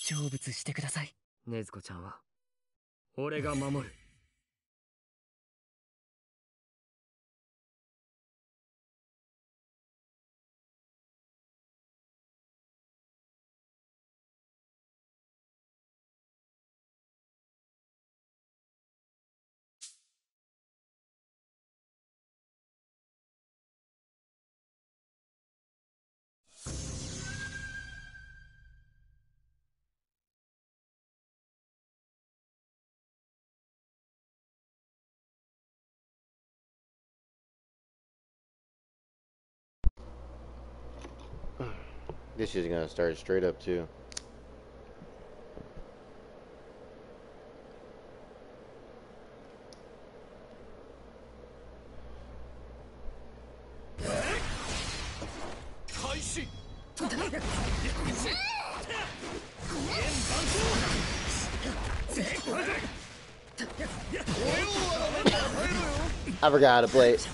成仏してください。 禰豆子ちゃんは俺が守る。 This shit's gonna start straight up too. I forgot how to play it.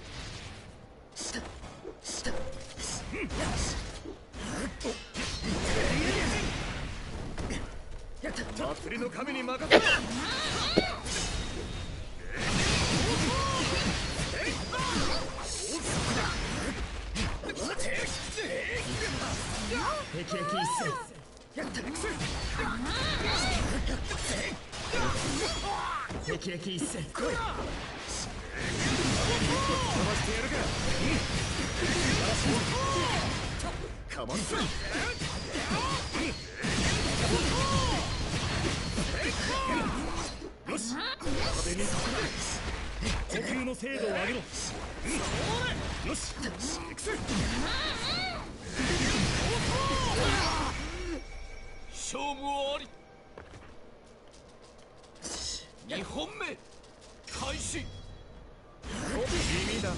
Come on. よし、壁に呼吸の精度を上げろ。よし、行くぜ。勝負あり。2本目開始。地味だね。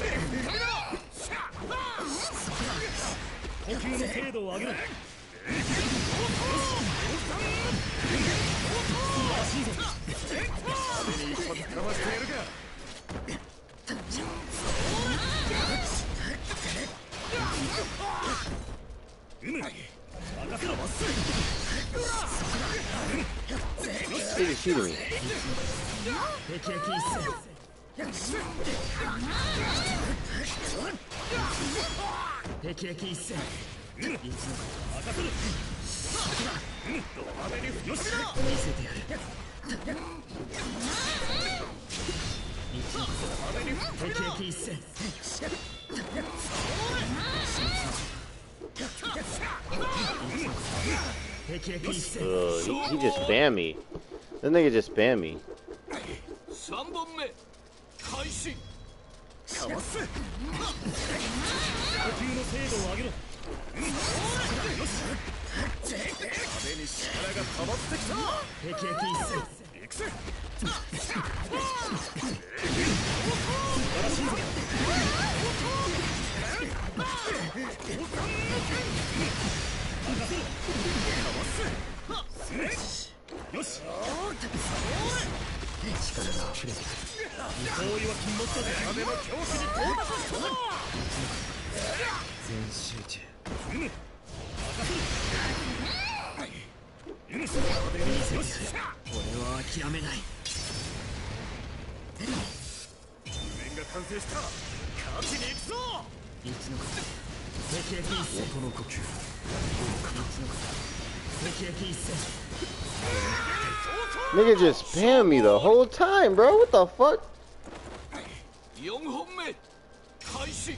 呼吸の精度を上げろ。壁に一発かましてやるか。うむ、任せろ。まっすぐ。 He's shooting me. 敵役一戦。いつの任せる。よし、見せてやる。敵役一戦。敵役一戦。 He just spammed me. That nigga just spammed me. 3本目開始。かわす。呼吸の精度を上げろ。よし。壁に力が溜まってきた。 敵役一戦。 行くぜ。素晴らしいぞ。よし。 力が溢れてくる。 遠いは禁物だぜ。壁の恐怖に到達したぞ。 全集中。 よし。 俺は諦めない。 面が完成した。勝ちに行くぞ。 いつのこと敵役一戦。 音の呼吸。 いつのこと敵役一戦。 Nigga just spammed me the whole time, bro. What the fuck? 4本目開始。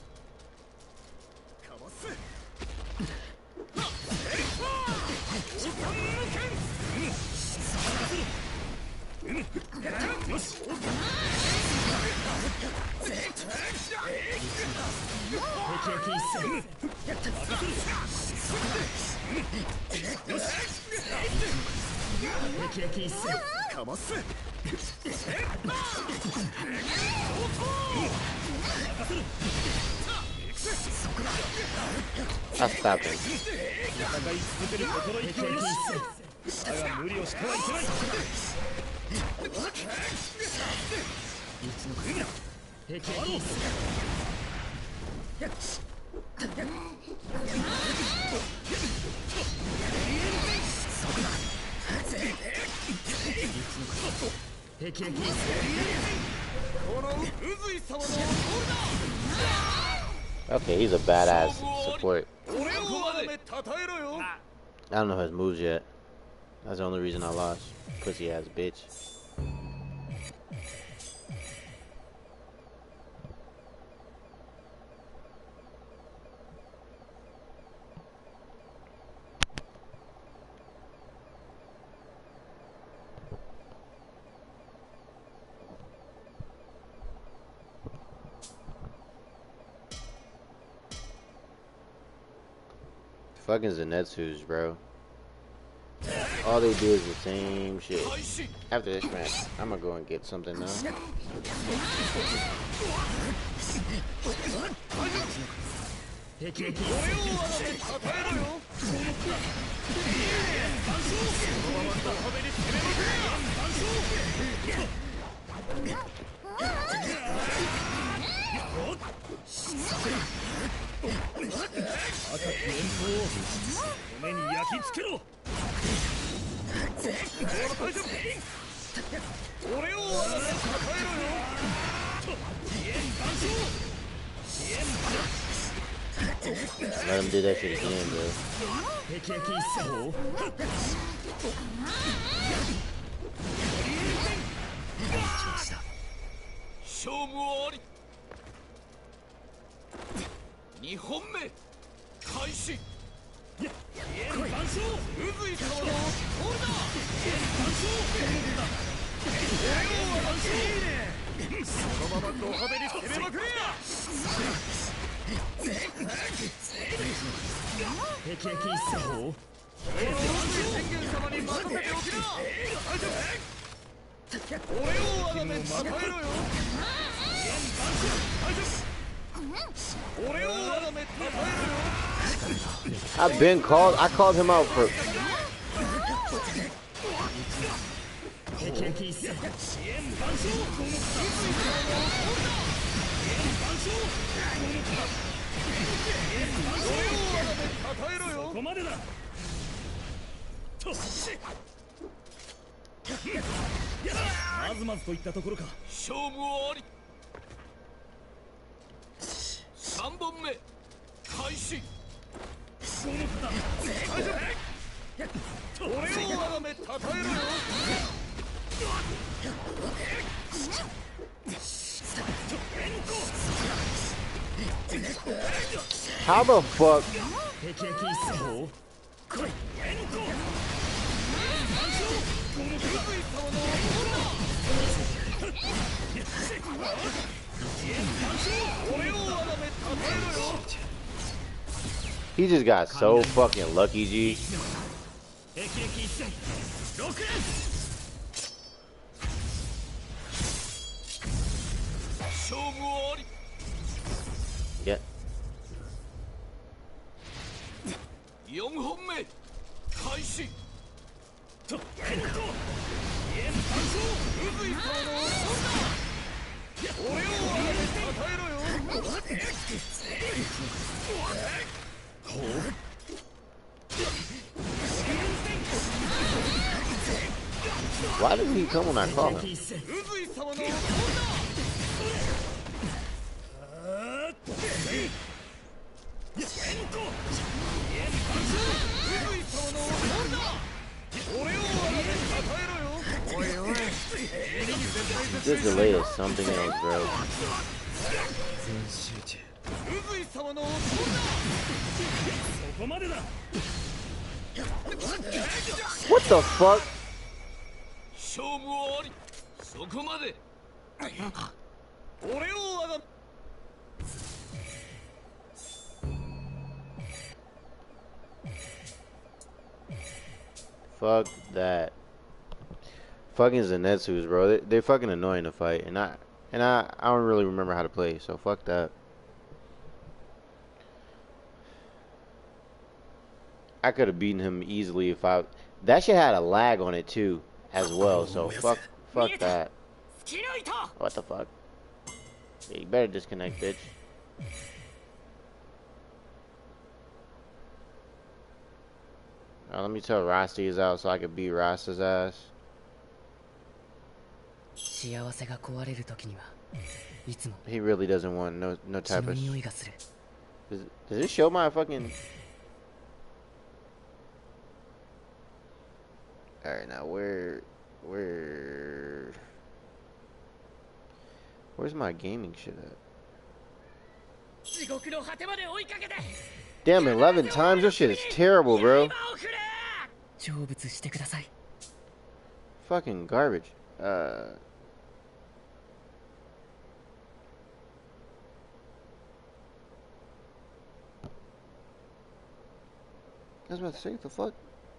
かわす。よし。 敵役一戦。 よし。 敵役一戦。 かます。 I'll stop him. 戦い続ける心意気をよし。だが無理をしてはいけない。 いつのこと敵役一戦。 敵役一戦この宇髄様の Okay, he's a badass support. 俺をあがめたたえろよ I don't know his moves yet. That's the only reason I lost. Pussy ass bitch. Fucking Zenitsu's, bro. All they do is the same shit. After this match, I'm gonna go and get something now. 敵役一戦目に焼き付けろ俺をあがめたたえろよ Let him do that shit again, bro. 敵役一戦勝負あり2本目開始宇髄様のオールだそのままド派手に攻めまくれや敵役一戦宣言様に任せておきな俺をあがめたたえろよ俺をあがめたたえろよ I called him out for. 敵役一戦ここまでだまずまずといったところか勝負あり3本目開始俺をあがめたたえろよ How the fuck? 敵役一戦 He just got so fucking lucky, G. 敵役一戦6連勝負あり Yeah. 4本目開始と宇髄様の俺をあがめたたえろよ Why didn't he come when I called him? 宇髄様の This delay is something else, bro. What the fuck? 勝負ありそこまで俺をあが Fuck that. Fucking Zenitsu's, bro. They're fucking annoying to fight, and I don't really remember how to play, so fuck that. I could have beaten him easily if I. That shit had a lag on it too, as well. So fuck that. What the fuck? Yeah, you better disconnect, bitch. Let me tell Rasty is out so I can beat Rasta's ass. 幸せが壊れる時にはいつも He really doesn't want no 血 type の of. 匂いがする。 Does this show my fucking? All right, now where's my gaming shit at? 地獄の果てまで追いかけて Damn, 11 times? This shit is terrible, bro. 成仏してください。 Fucking garbage. I was about to say, what the fuck?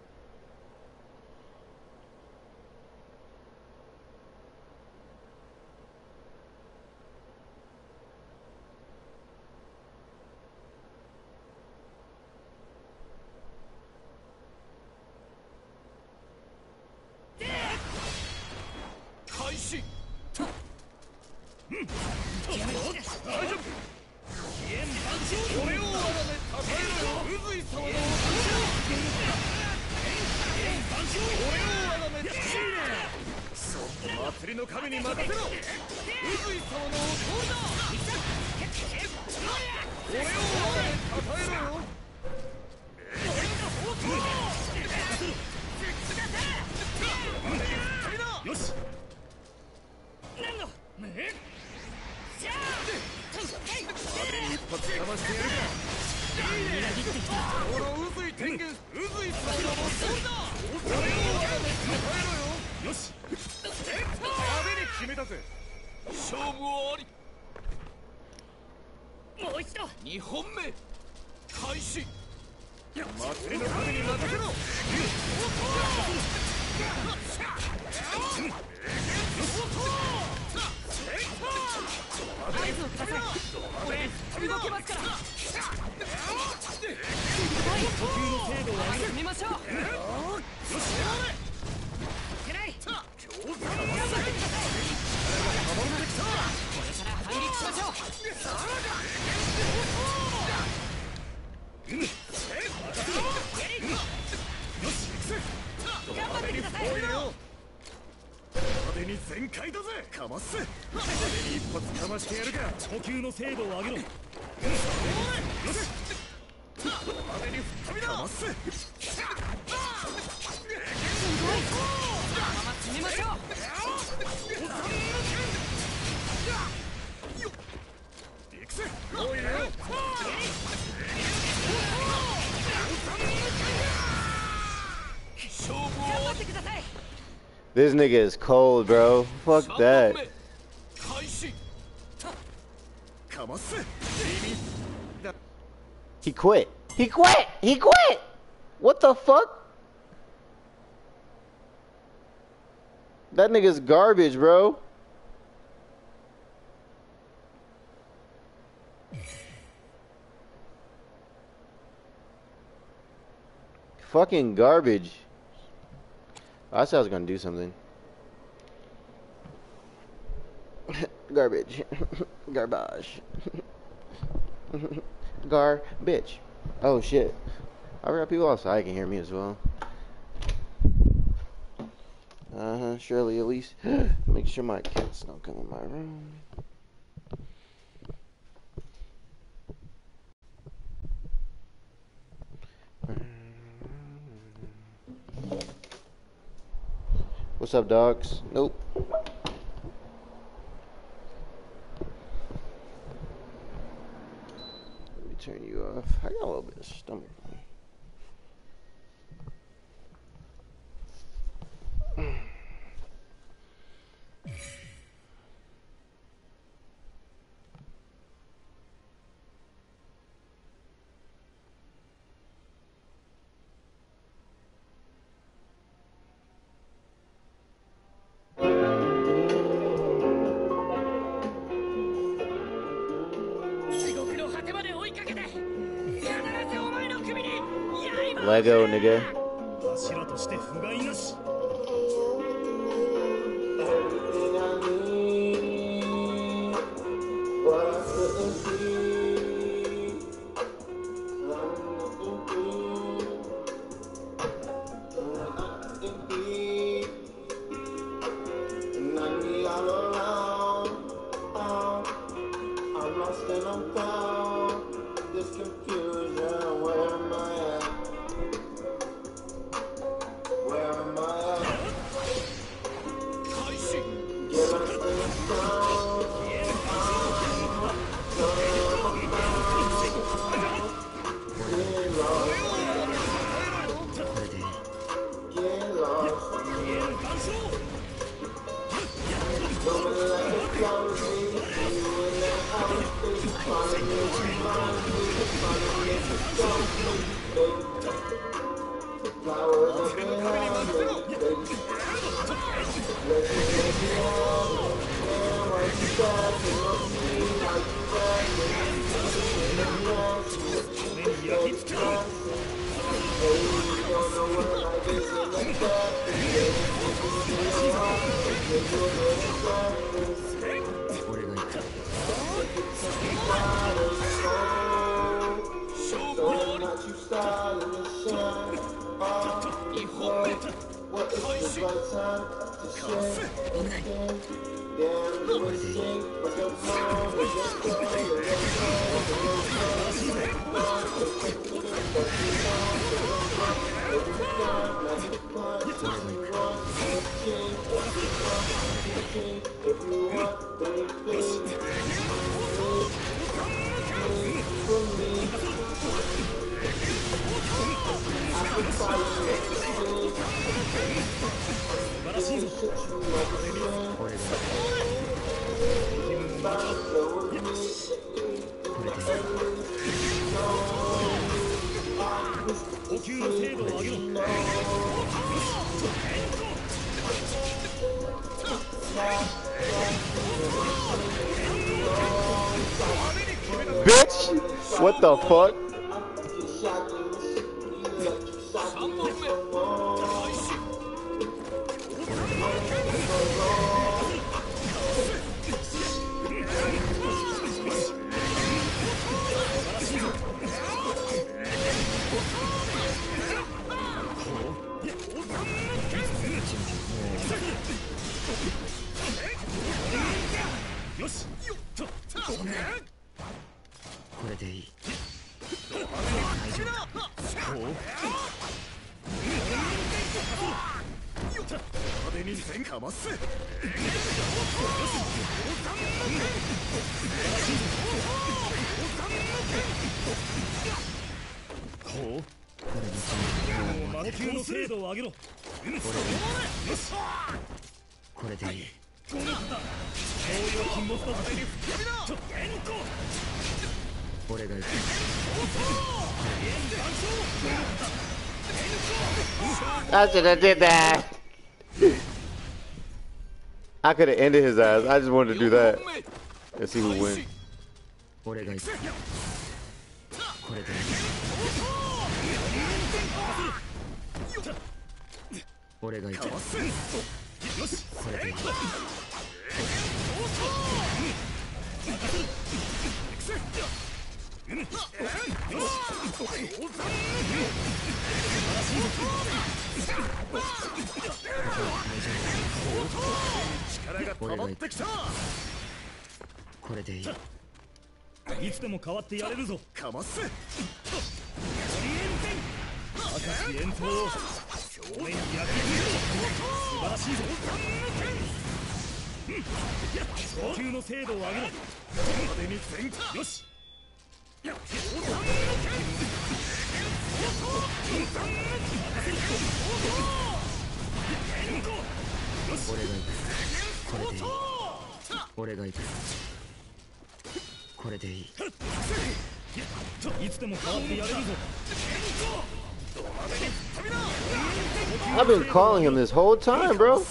This nigga is cold, bro. Fuck that. He quit. He quit. He quit. What the fuck? That nigga's garbage, bro. Fucking garbage. I said I was gonna do something. Garbage. Garbage. Garbage. Oh shit. I got people outside can hear me as well. Surely at least make sure my cats don't come in my room. What's up, dogs? Nope. Let me turn you off. I got a little bit of stomach. Lego, nigga. lost and I'm found. This confusion, where am I at? Where am I at? Get lost in the sound. Get lost. Don't let it go, see you in that house, baby. Follow me, follow me, go, baby. Flowers up in heaven, baby. Let's make it happen. Man, why you sad? You know me, why you sad? Baby, you don't know what life is like that. What is the right time to share? Damn, the way you sing, but your mom is just calling, if you want, baby, from me, I can follow you. Bitch! What the fuck? I should have did that. I could have ended his ass. I just wanted to do that. Let's see who wins. いつでも変わってやれるぞ。かます赤き炎刀を正面に焼き付ける。素晴らしいぞ。昇級の精度を上げろ。派手に全開。よし。 俺が行く。これでいい。 いつでも変わってやれるぞ。 I've been calling him this whole time, bro.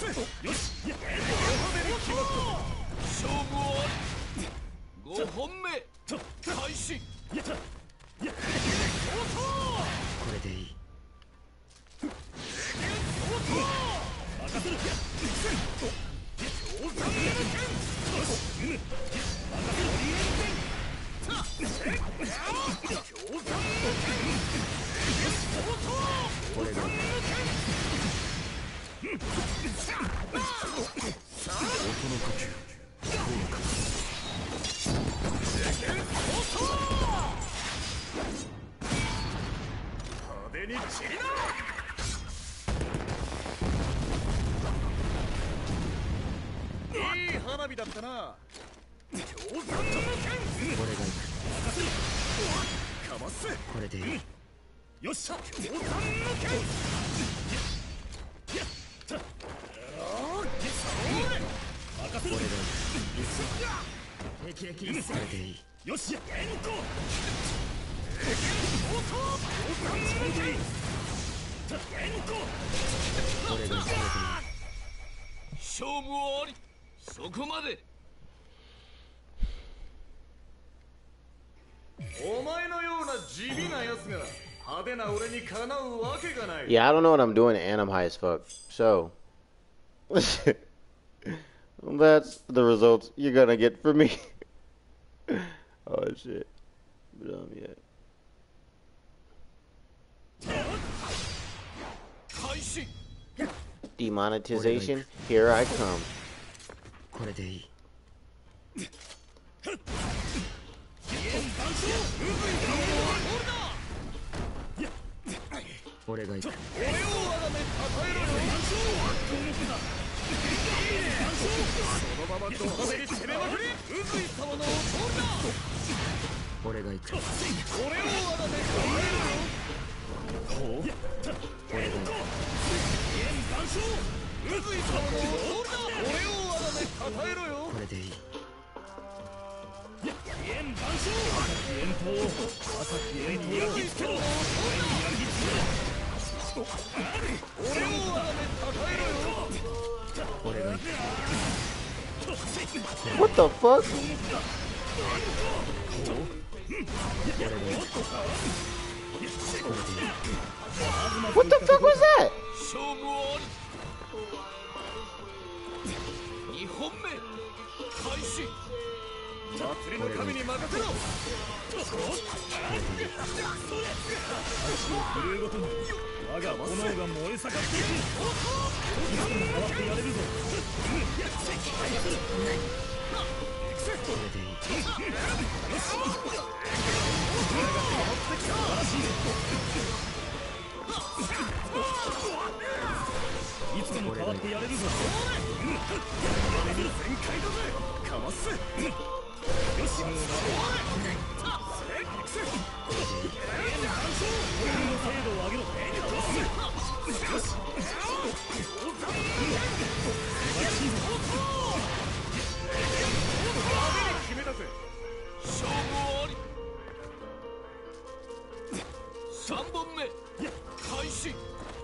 日だったな。 俺が行く。 かます。 これでいい。 よっしゃ。強弾の剣。任せろ。 敵役一戦でいい。 よし、エント。 俺が行く。 勝負はあり。そこまで。 お前のような地味なやつが派手な俺にかなうわけがない。 Yeah, I don't know what I'm doing and I'm high as fuck. So that's the results you're gonna get from me. Oh shit. But yeah. 開始。 Demonetization, here I come. これでいい。俺が行く。 俺をあがめたたえろよ。そのままド派手に攻めまくり。宇髄様のお通りだ。 俺が行く。 俺をあがめたたえろよ。 俺が行く。 宇髄様のお通りだ。俺をあがめたたえろよ。 これでいい。 朝日へに焼き付けろ。俺をあがめたたえろよ。 俺が行く。 What the fuck? What the fuck was that? 勝負はあり。2本目。開始。 祭りの神に任せろ。震えごとに我が炎が燃え盛っていく。いつでも変わってやれるぞ。いつでも変わってやれるぞ。全開だぜ。かます。よし。精度を上げろ。よし。決めたぜ。 勝負はあり。3本目。開始。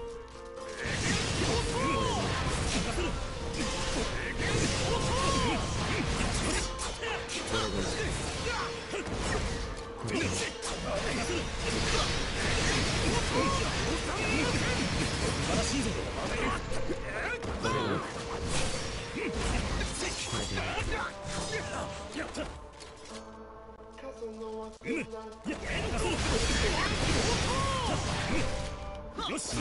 よし。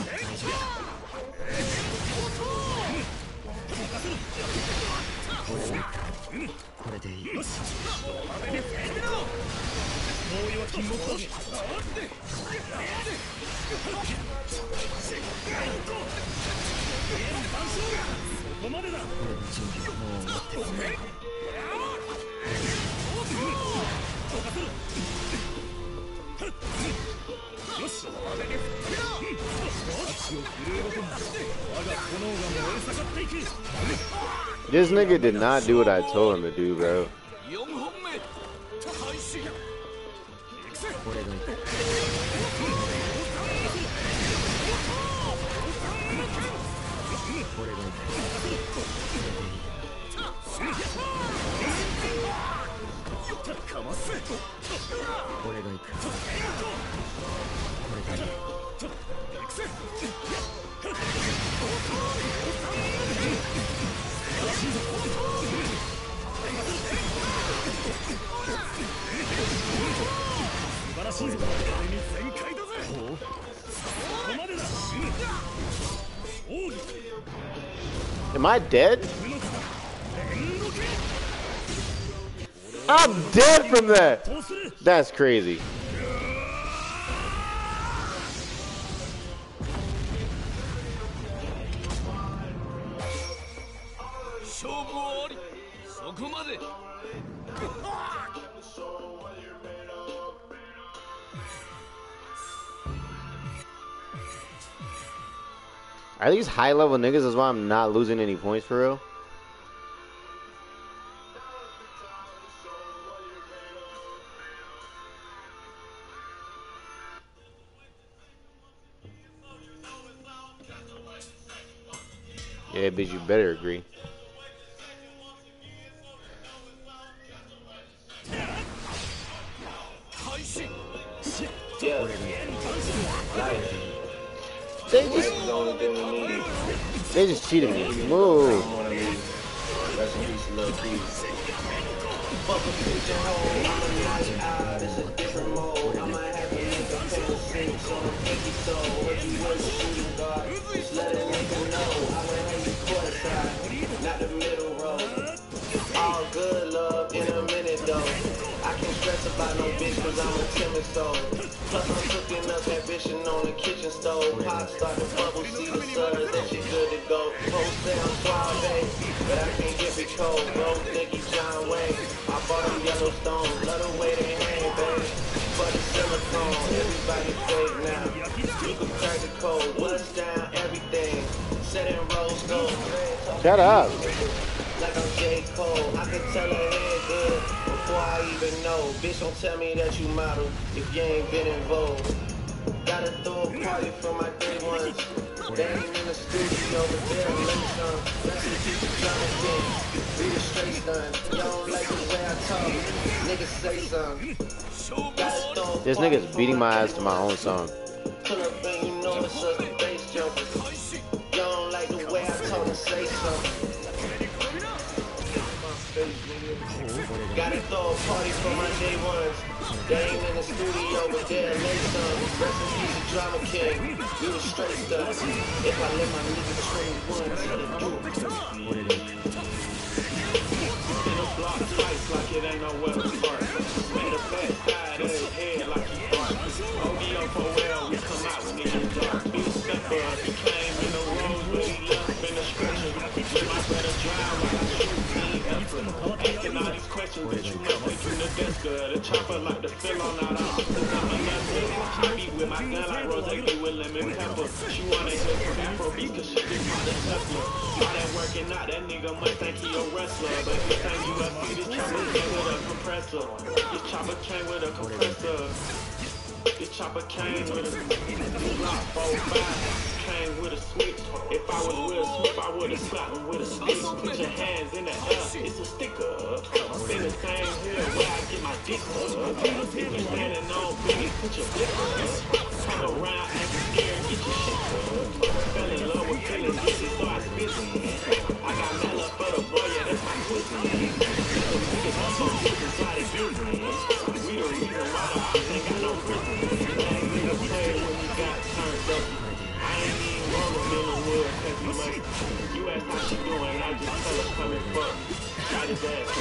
これでいい。 よし。大岩金木峠。そこまでだ。 俺の準備はもう終わってる。 よし。足を振るうごとに我が炎が燃え盛っていく。 This nigga did not do what I told him to do, bro. 4本目。開始。 俺が行く。俺が行く。 かます。 俺が行く。これでいい。 素晴らしいぞ。俺に全開だぜ。そこまでだ。奥義。 Am I dead? I'm dead from that. That's crazy. 勝負はあり。そこ Are these high level niggas? That's why I'm not losing any points for real. Yeah, bitch, you better agree. Yeah. They just cheated me. Move. Rest in peace, Lil Keys. Fuck a pigeonhole, I'm a night out, it's a different mode. I might have to make a paper six on a pinky toe. What you with a shooting guard? Just let a nigga know. I went hang the court side, not the middle row. All good love in a minute though. I can't stress about no bitch cause I'm a timid soul. Plus I'm cooking up that bitch on the kitchen stove. Pot start to bubble, see the suds, that shit good to go. Post down suave, but I can't get me cold. Bro, Nicky John Wayne, I bought them Yellowstone. Love the way they hang, baby. For the silicone, everybody fake now. You can crack the code, bust down everything. Set in rose gold. Shut up. Like I'm J. Cole, I can tell her head good before I even know. Bitch, don't tell me that you model if you ain't been involved. Gotta throw a party for my day ones. They ain't in the studio, but they're late some. That's the teacher drama king. We the straight stun. Y'all don't like the way I talk. Niggas say something. This nigga's beating my ass to my own song. Pull up and you know it's us, the bass jumpers. Y'all don't like the way I talk and say something. Gotta throw a party for my day ones. They ain't in the studio, but they're late some. Rest in peace, the drama king. We the straight stuff. If I let my nigga train one, tell the dude. In a block twice like it ain't nowhere to start. Made a bad side of his head like he barked. ODO for well, we come out when it gets dark. Be a stepper, he came in the road, but he left in the stretcher. My brother drown while I shoot clean effort. Asking all these questions that you know, taking the desk. The chopper like the fill on out of office. I'm a left. I beat with my gun like Rose be with lemon pepper. She wanna hit from Afrobeat cause she just called the Tesla. All that working out, that nigga must think he a wrestler. But this ain't UFC, this chopper came with a compressor. This chopper came with a compressor. This chopper came with a block 4-5. Came with a switch. If I was Will Smith, I would've slapped him with a stick. Put your hands in the air, it's a sticker. In the same hill where I get my dick up. If you standing on business, put your dick up. Come around, acting scared, get your shit up. Fell in love with feeling dizzy, so I spit it. I got mad up for the boy, yeah, that's my twist. Niggas are so different, why they business. We the reason why the house ain't got no prison. Last nigga played when we got turned up. I ain't even want to be in the wood cause we must. You ask how she doing, I just tell her come and fuck. Shot his ass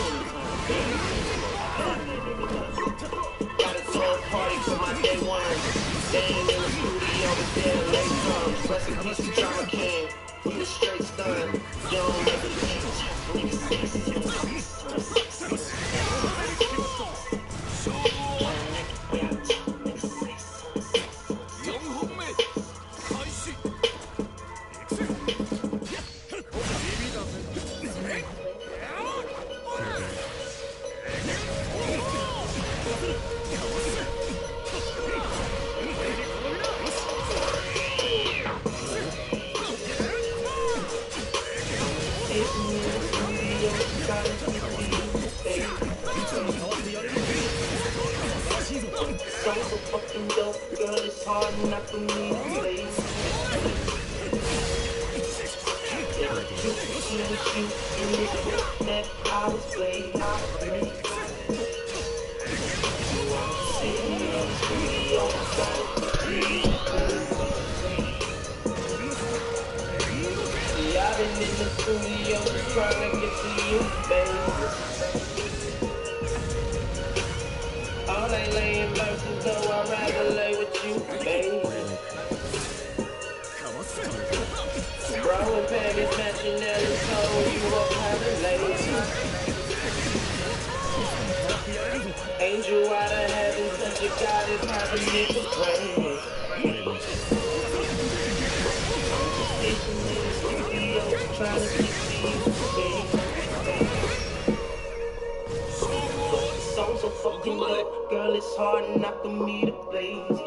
20 times. Gotta throw a party for my day one. They ain't in the studio, but they're late comes. Rest in peace, the drama king. We the straight stun. You don't make it not for me, baby. That I was playing. I've been in the studio just trying to get to you, baby. All they laying verses, though I'd rather lay with you, baby. Bro and Peggy's matching that is told you up how to lay. Angel out of heaven, such a God is having me to pray. Girl, it's hard enough for me to blaze.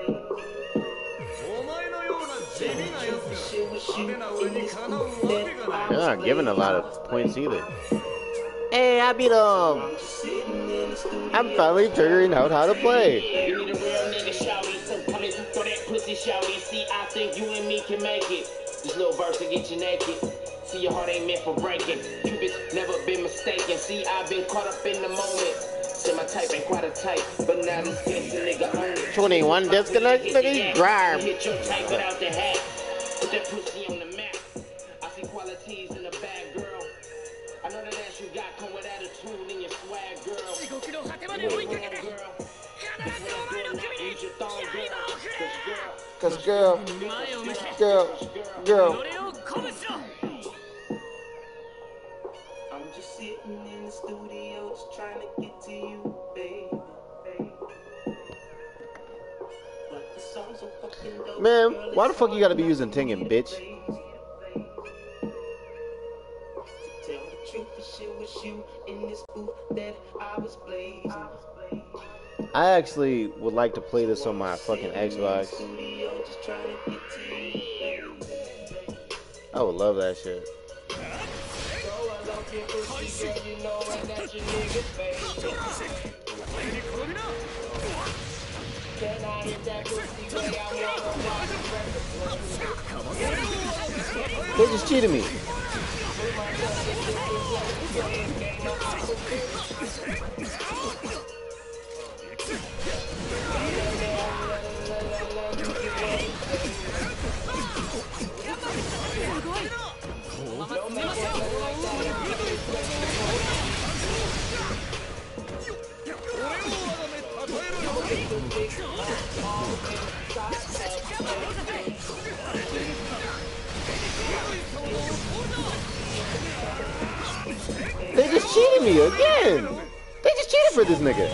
They're not giving a lot of points either. Hey, I beat him. I'm finally figuring out how to play. You need a real nigga, shouty, so come in for that pussy, shouty. See, I think you and me can make it. This little verse to get you naked. See, your heart ain't meant for breaking. Cupid's never been mistaken. See, I've been caught up in the moment. Say my type ain't quite a type, but now this gangsta nigga own it. 21 disconnect, nigga, grime. Hit your type without the hat. Put that pussy on the map. I see qualities in a bad girl. I know that ass you got come with attitude in your swag, girl. Cause girl. I'm just sitting in the studio just trying to get to you, baby. But the song's so fucking dope. Man, why the fuck you gotta be using Tengen, bitch? Tell the truth, for sure was you in this booth that I was blazing. I actually would like to play this on my fucking Xbox. I would love that shit. They just cheated me. They just cheated me again. They just cheated for this nigga.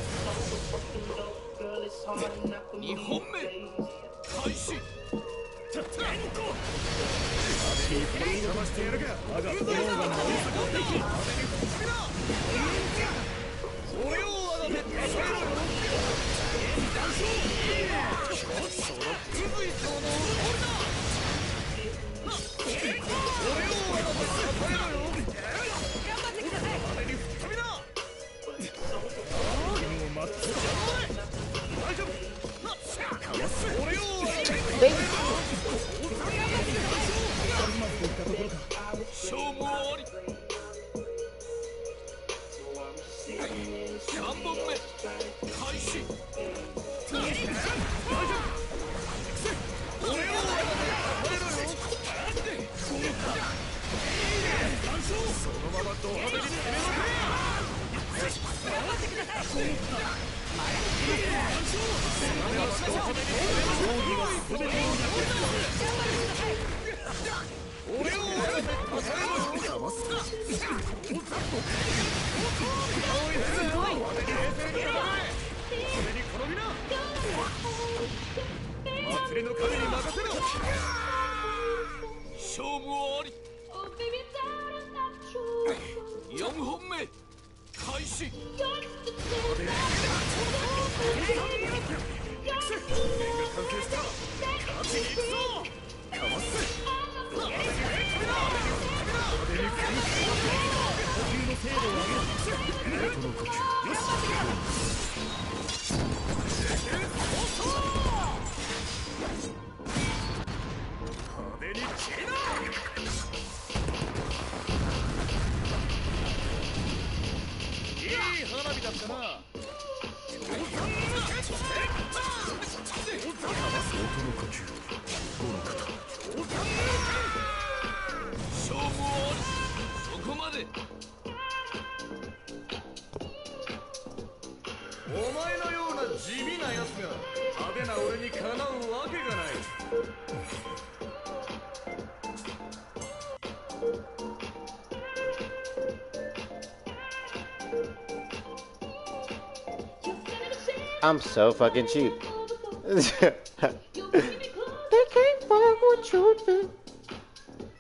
I'm so fucking cheap. They can't fuck with truth.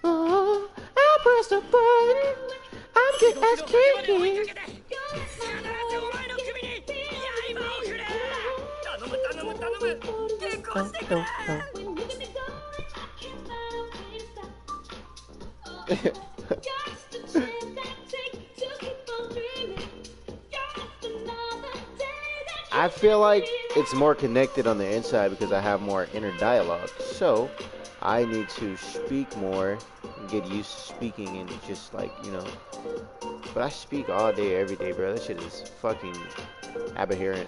Oh, I press the button. I'm just as kicking. I feel like it's more connected on the inside because I have more inner dialogue. So I need to speak more and get used to speaking and just like, you know. But I speak all day, every day, bro. That shit is fucking aberrant.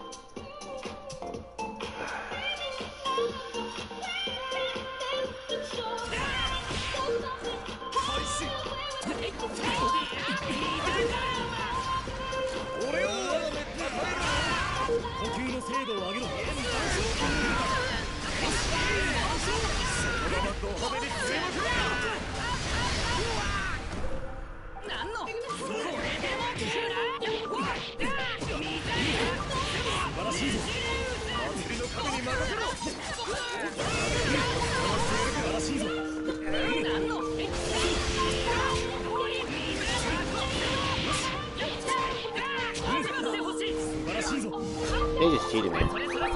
They just cheated me.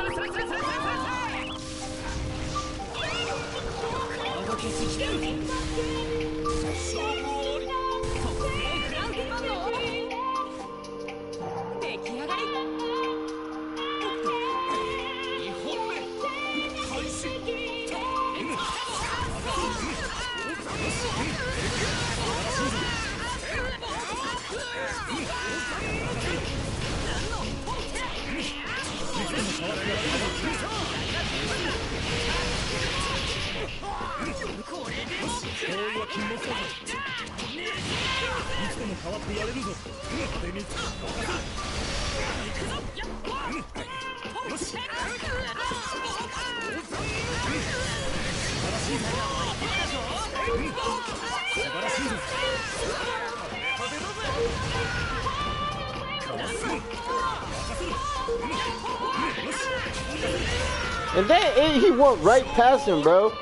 And then he went right past him, bro.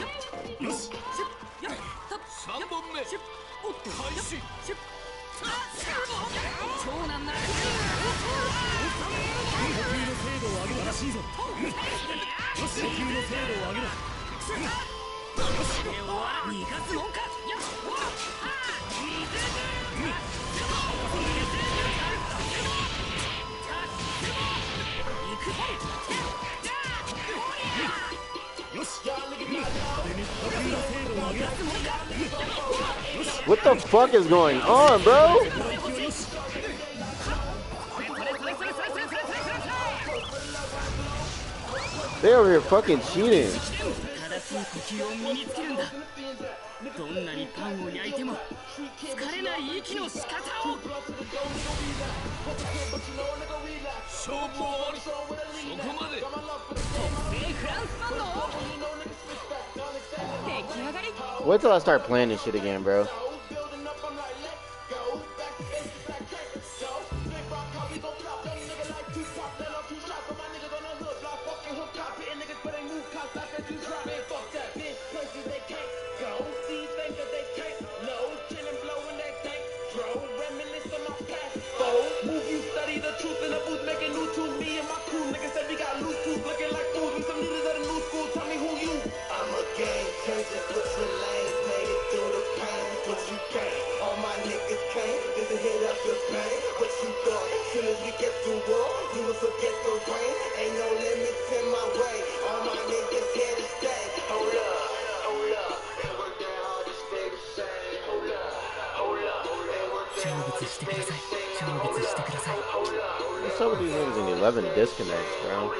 What the fuck is going on, bro? They over here fucking cheating. Wait till I start playing this shit again, bro. What's up with these niggas in 11 disconnects, bro?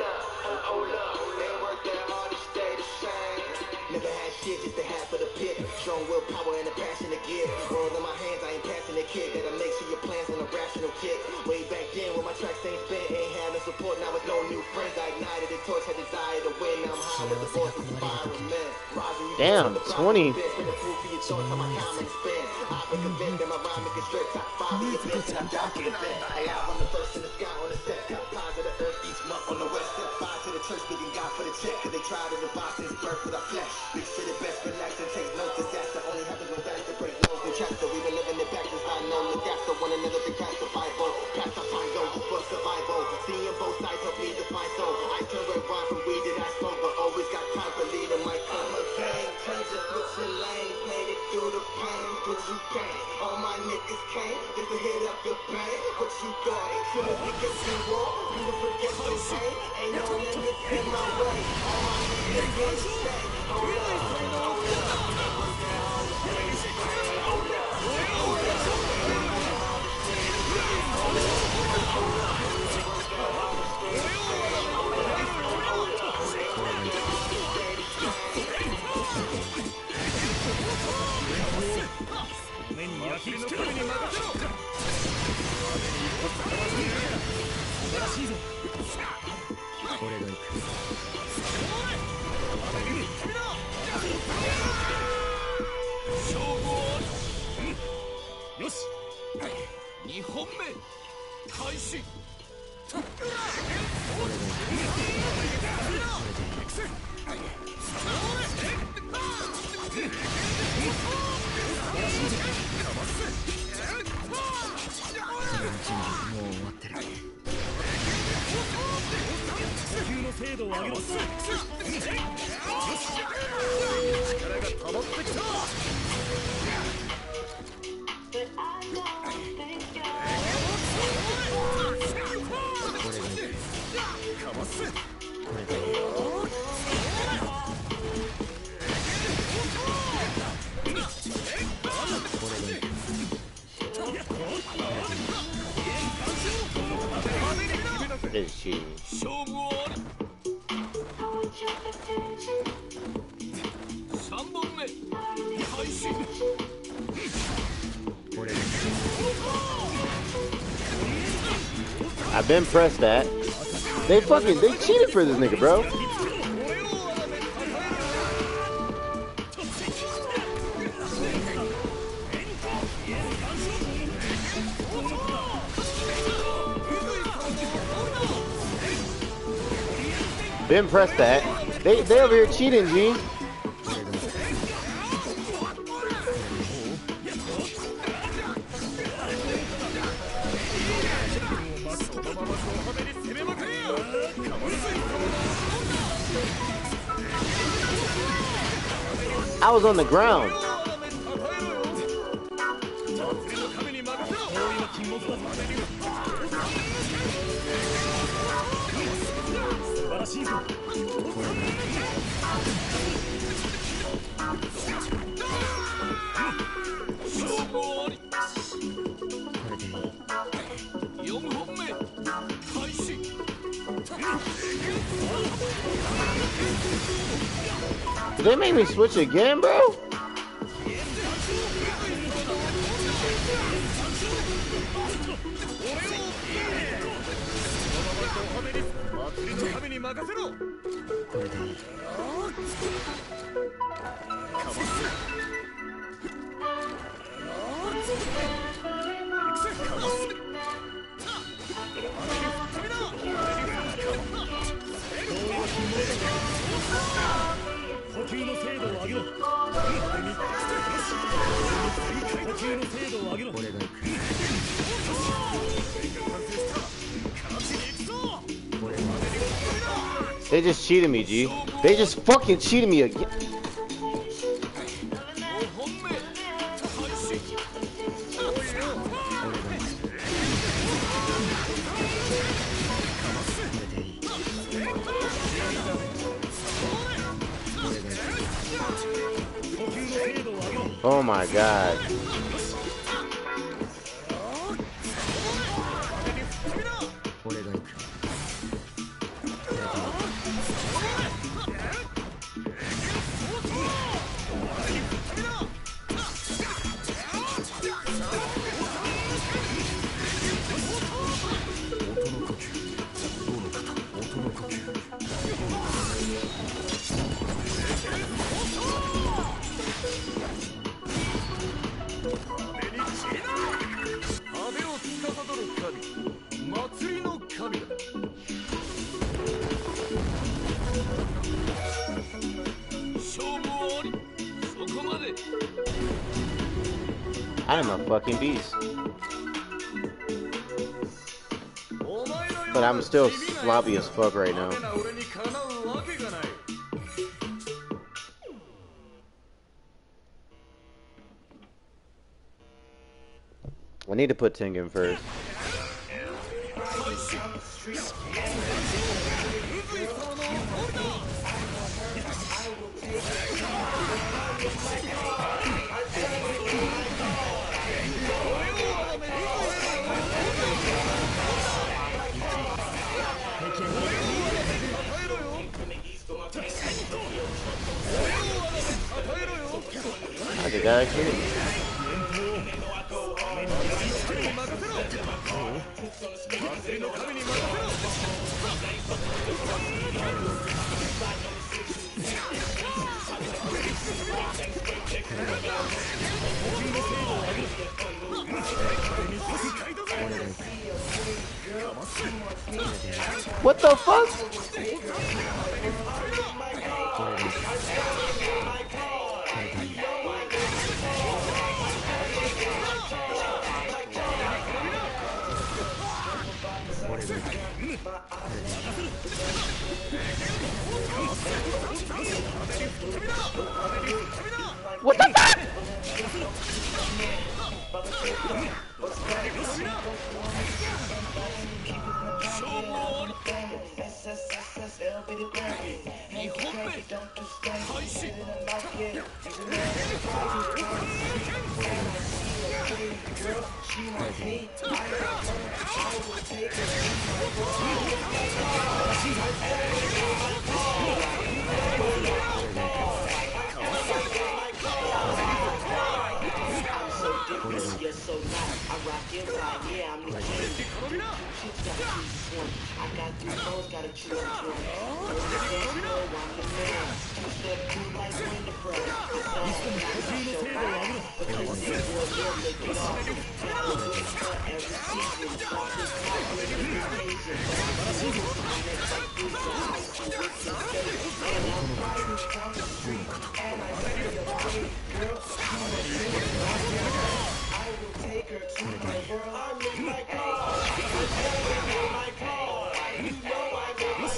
Never had shit, just a half of the pit. Strong willpower and a passion to give. World in my hands, I ain't passing the kid. Gotta make sure your plans on a rational kick. Way back then, when my tracks ain't spent, ain't having support. Now it's no new friends. I ignited the torch, had desire to win. Now I'm high with the voice inspiring men. Damn, 20. I've been convinced that my rhyming can strip top 5 of your best. I'm docking the best. Hey, I'm the first in the sky on the set. Top 5 of the earth each month on the west. Step 5 to the church, giving God for the check. Cause they tried to revive since birth with our flesh. Big city best, relax and take notes. Disaster only happens when thought. Soon as we get to war, we will forget the pain. Ain't no limits in my way. All my niggas can stay. Hold よし2本目開始精度を上げろ。よし、力が溜まってきた。かわす。勝負あり。3本目開始。 I've been pressed that. They cheated for this nigga, bro. Been pressed that. They over here cheating, G. I was on the ground. Did they make me switch again, bro? They just cheated me, G. They just fucking cheated me again. Oh my god. I am a fucking beast. But I'm still sloppy as fuck right now. I need to put Tengen first. Ah, the guy kidding me. What the fuck? What the fuck? Yes, so not. I rock your vibe, yeah, I'm the king. Chicks gotta choose one. I got 3 foes, gotta choose one. I'm the man. Two-step through like winter pro. It's all show vibe. Because this boy will make it off. Now I'm looking for every season. Off this top, living in Asia. My next like this, so high school with some faith. And I'm riding down the street. And I see a pretty girl. She was singing. I will take her to my world. I'm in my car. I'm in my car. You know I'm in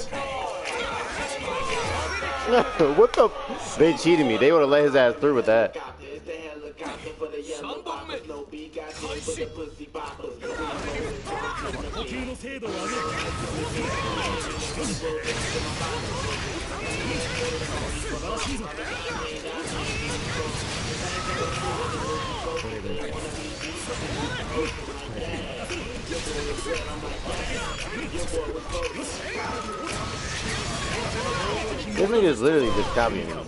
my car. What the? They cheated me. They would have let his ass through with that. This nigga is literally just copying him.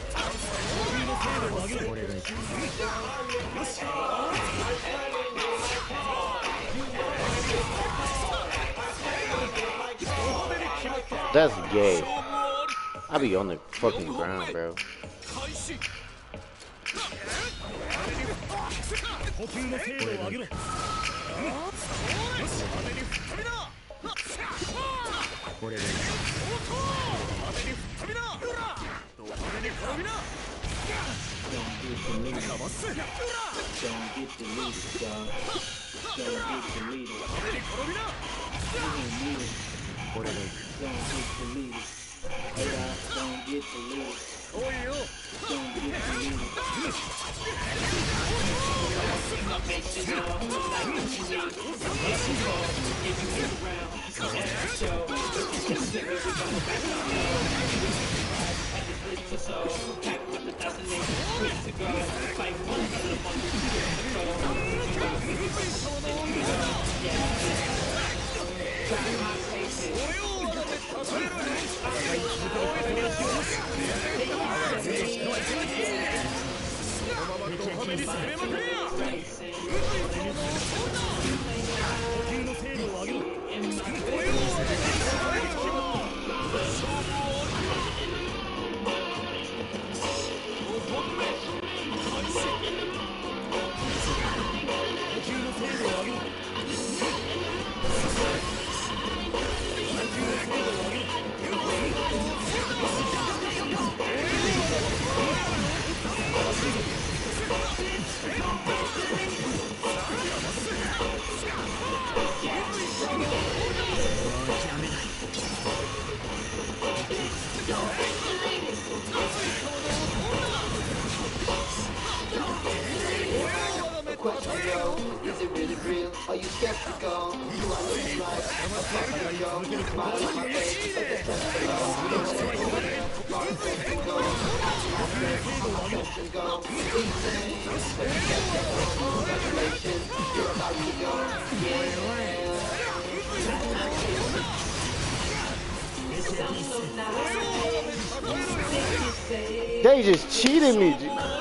That's gay. I be on the fucking ground, bro. you skeptical. You are loose like a skeptical. Smile in my face, like a skeptical. Go. Congratulations, you're about to go. They just cheated me.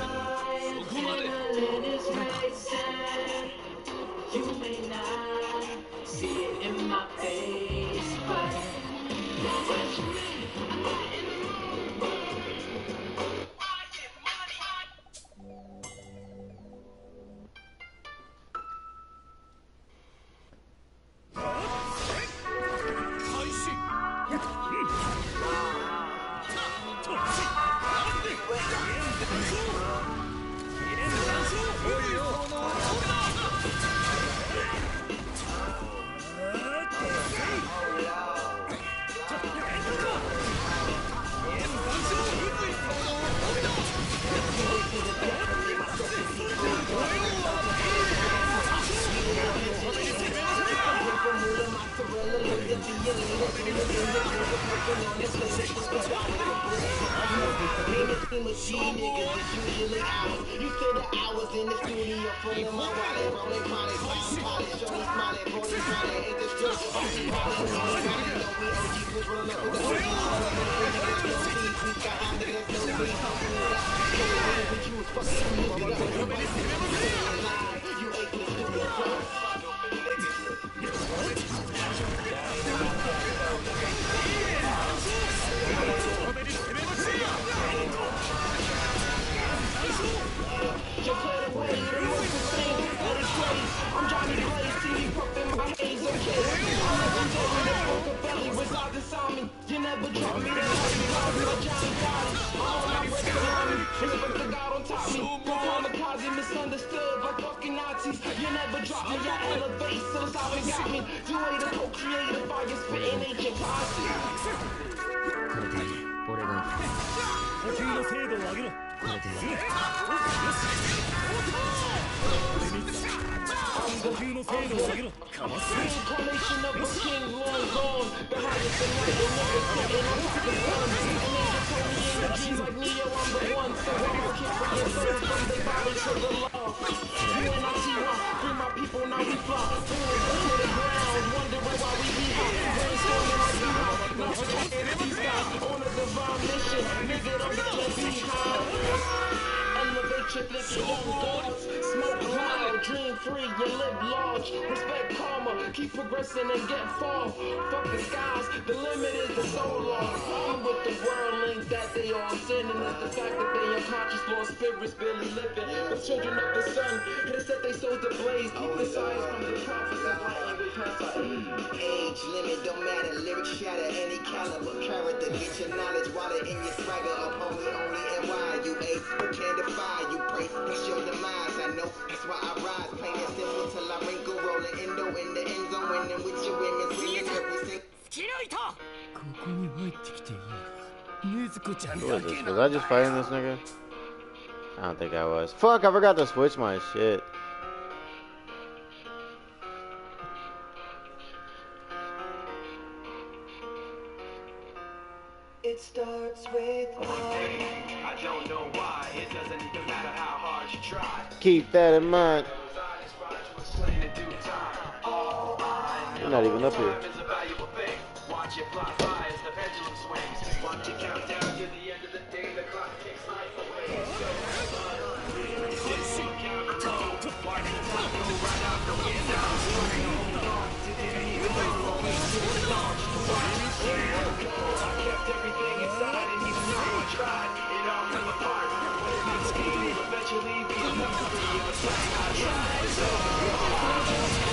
Was I just fighting this nigga? I don't think I was. Fuck, I forgot to switch my shit. It starts with I don't know why. It doesn't even matter how hard you try. Keep that in mind. You're not even up here. Watch it fly by as the pendulum swings. Watch it count down to the end of the day. The clock takes life away. I kept everything inside, and even though I tried, it all fell apart. Eventually, be enough to be a time I tried. So.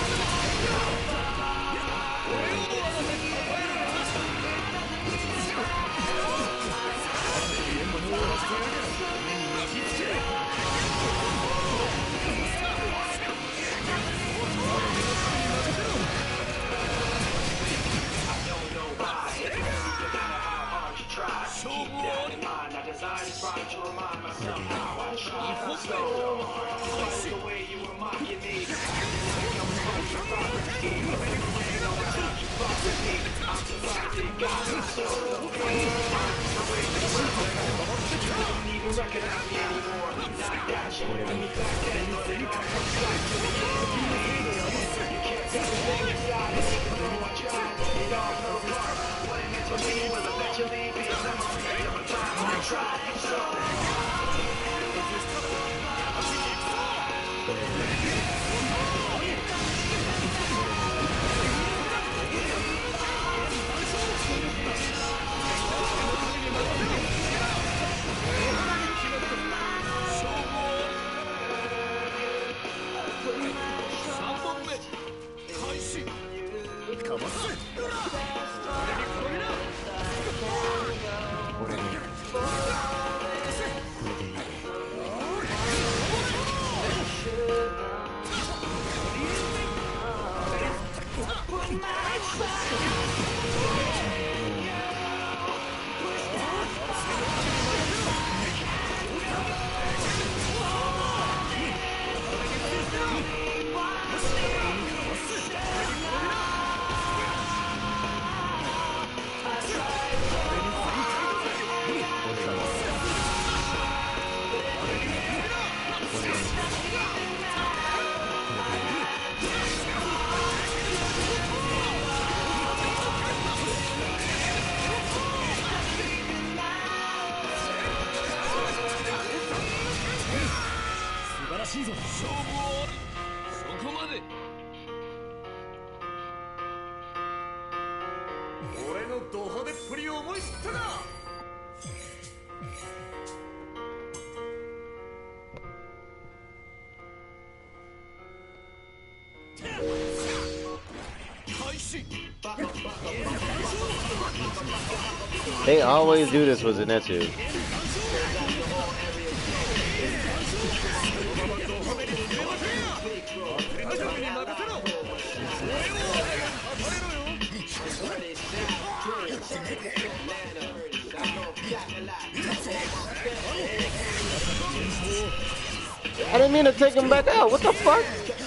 They always do this with Zenitsu. I didn't mean to take him back out. What the fuck?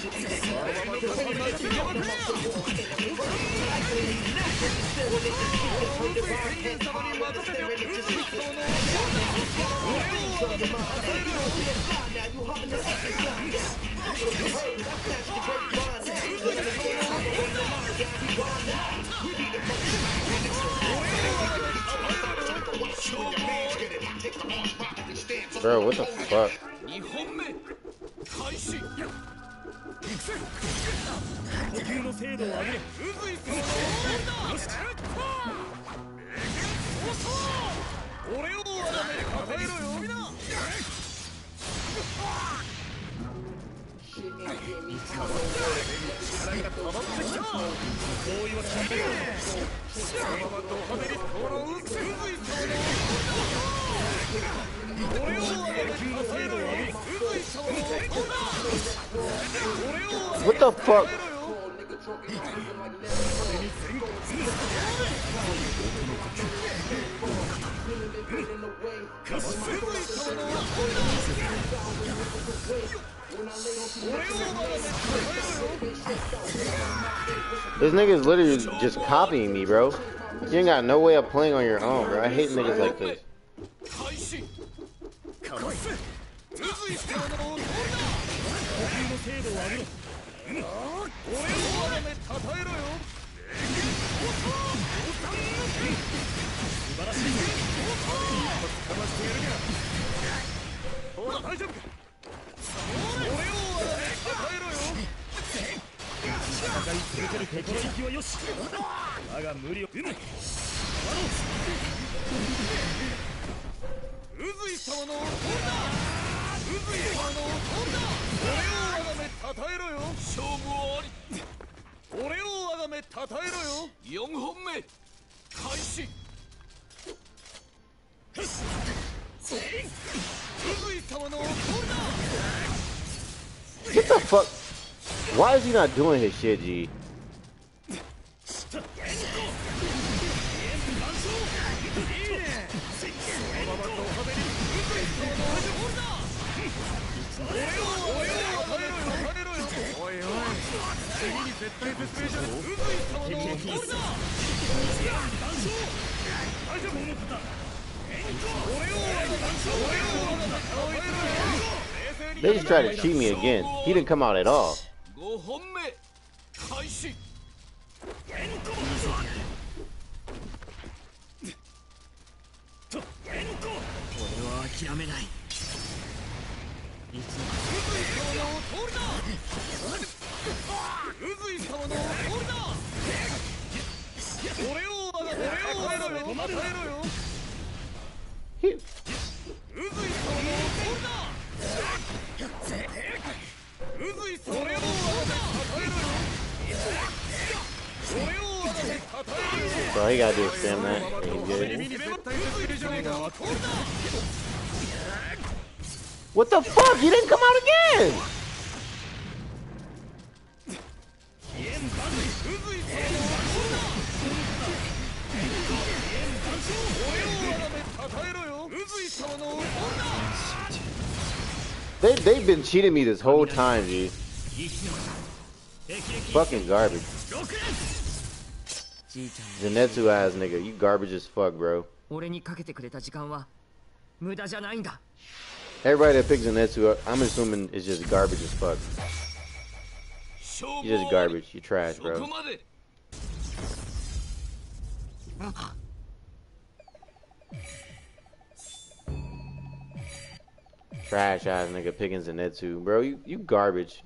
Bro, what the fuck? What the fuck? This nigga is literally just copying me, bro. You ain't got no way of playing on your own, bro. I hate niggas like this. What the fuck? Why is he not doing his shit, G? They just tried to cheat me again. He didn't come out at all. 5本目開始 So all you gotta do is spam that, and you're good. What the fuck? You didn't come out again! They've been cheating me this whole time, dude. Fucking garbage. Zenitsu ass nigga, you garbage as fuck, bro. Everybody that picks Zenitsu up, I'm assuming is just garbage as fuck. You're just garbage. You're trash, bro. Trash ass nigga picking Zenitsu, bro. You garbage.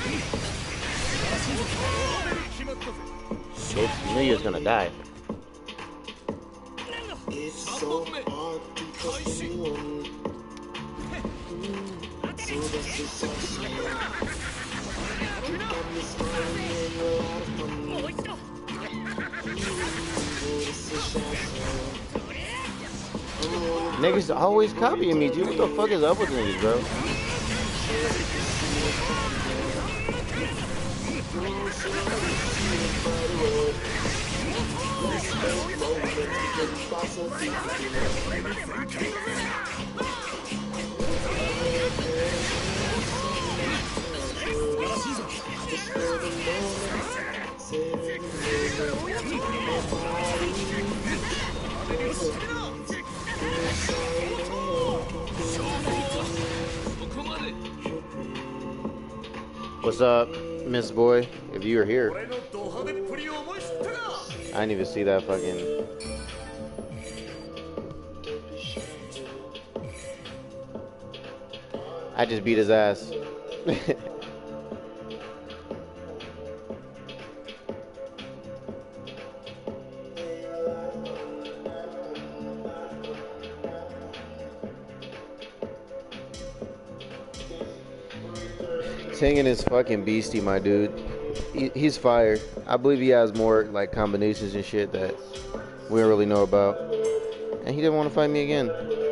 You knew you was gonna die. It's so hard to trust anyone. So that's just our shame. You got me smiling and you're out of fun. This is our show. Niggas always copying me, dude. What the fuck is up with niggas, bro? What's up, Miss Boy? If you were here, I didn't even see that fucking. I just beat his ass. Tengen is fucking beastie, my dude. He's fire. I believe he has more like combinations and shit that we don't really know about. And he didn't want to fight me again.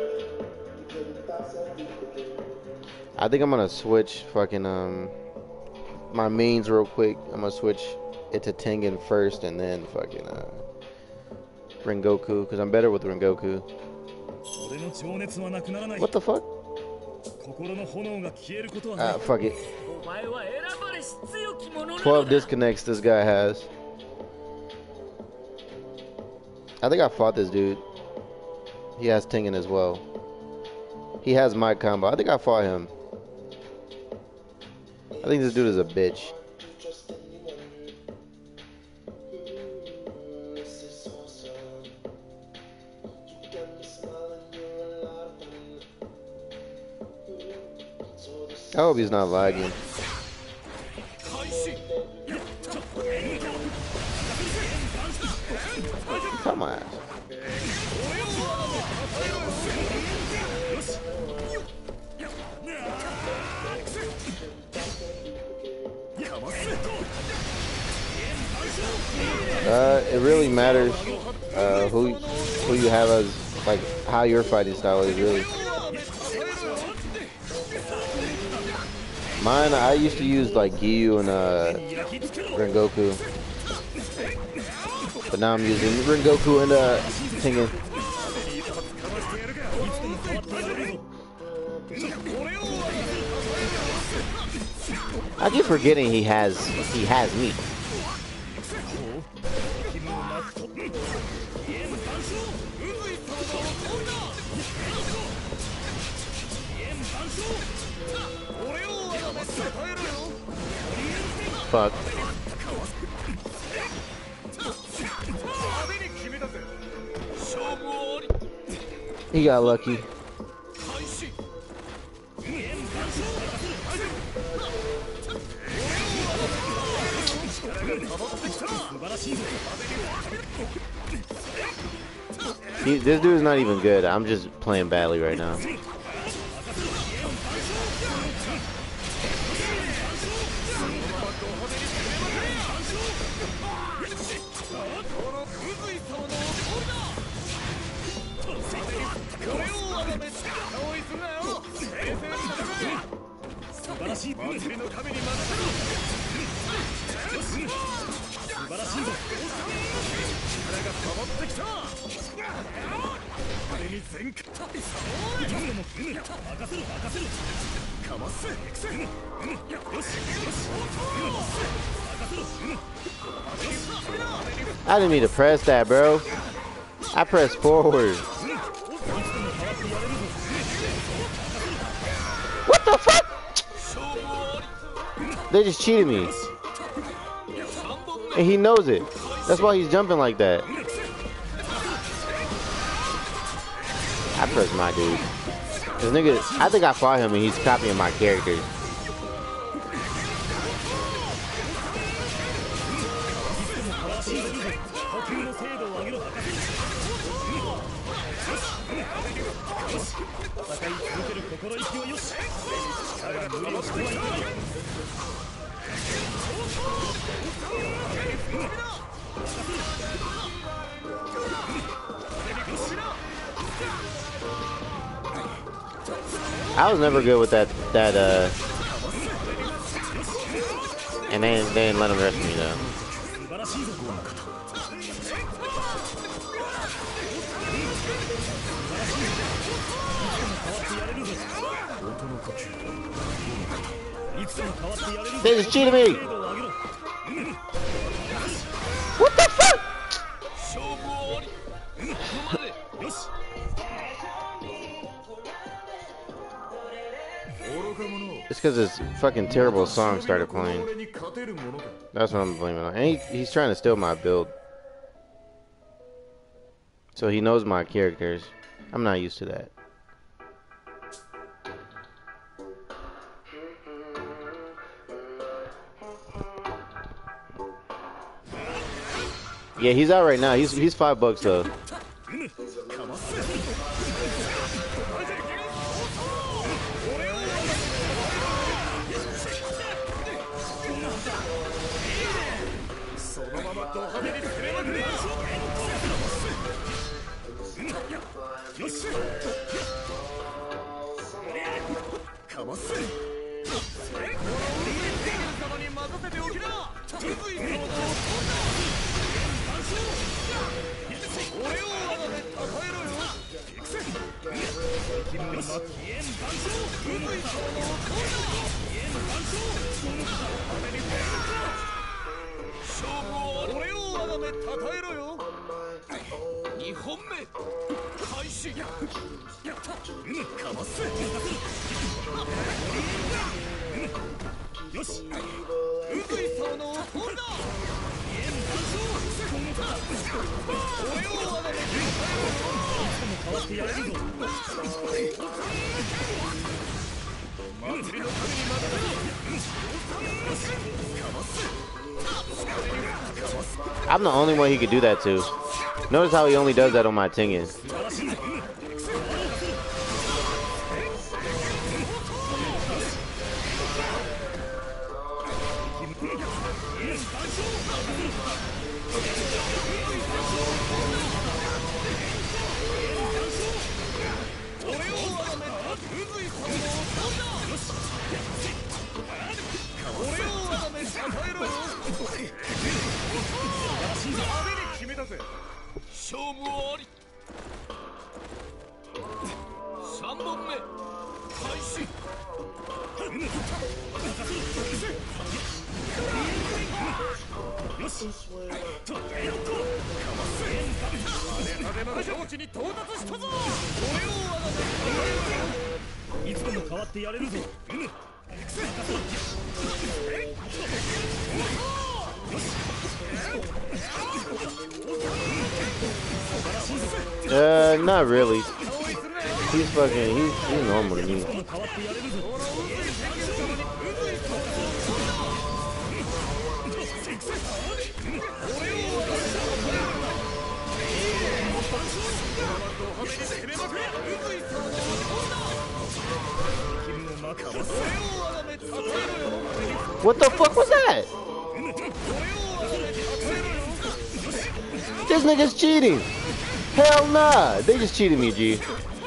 I think I'm gonna switch fucking my mains real quick. I'm gonna switch it to Tengen first and then fucking Rengoku, because I'm better with Rengoku. What the fuck? Fuck it. 12 disconnects this guy has. I think I fought this dude. He has Tengen as well. He has my combo. I think I fought him. I think this dude is a bitch. I hope he's not lagging. Come on. It really matters who you have as, like, how your fighting style is, really. Mine, I used to use like Giyu and Rengoku, but now I'm using Rengoku and Tengen. I keep forgetting he has me. Fuck. He got lucky. This dude is not even good. I'm just playing badly right now. I didn't mean to press that, bro. I pressed forward. What the fuck? They just cheated me. And he knows it. That's why he's jumping like that. I pressed my dude. This nigga, I think I fought him and he's copying my character. I was never good with that and they didn't let him rest me though. They just cheated me. What the fuck? It's because this fucking terrible song started playing. That's what I'm blaming on. And he's trying to steal my build. So he knows my characters. I'm not used to that. Yeah, he's out right now. He's $5 though. I'm the only one he could do that to. Notice how he only does that on my Tengen. Not really. He's fucking, he's normal to me. What the fuck was that? This nigga's cheating. Hell nah. They just cheated me, G.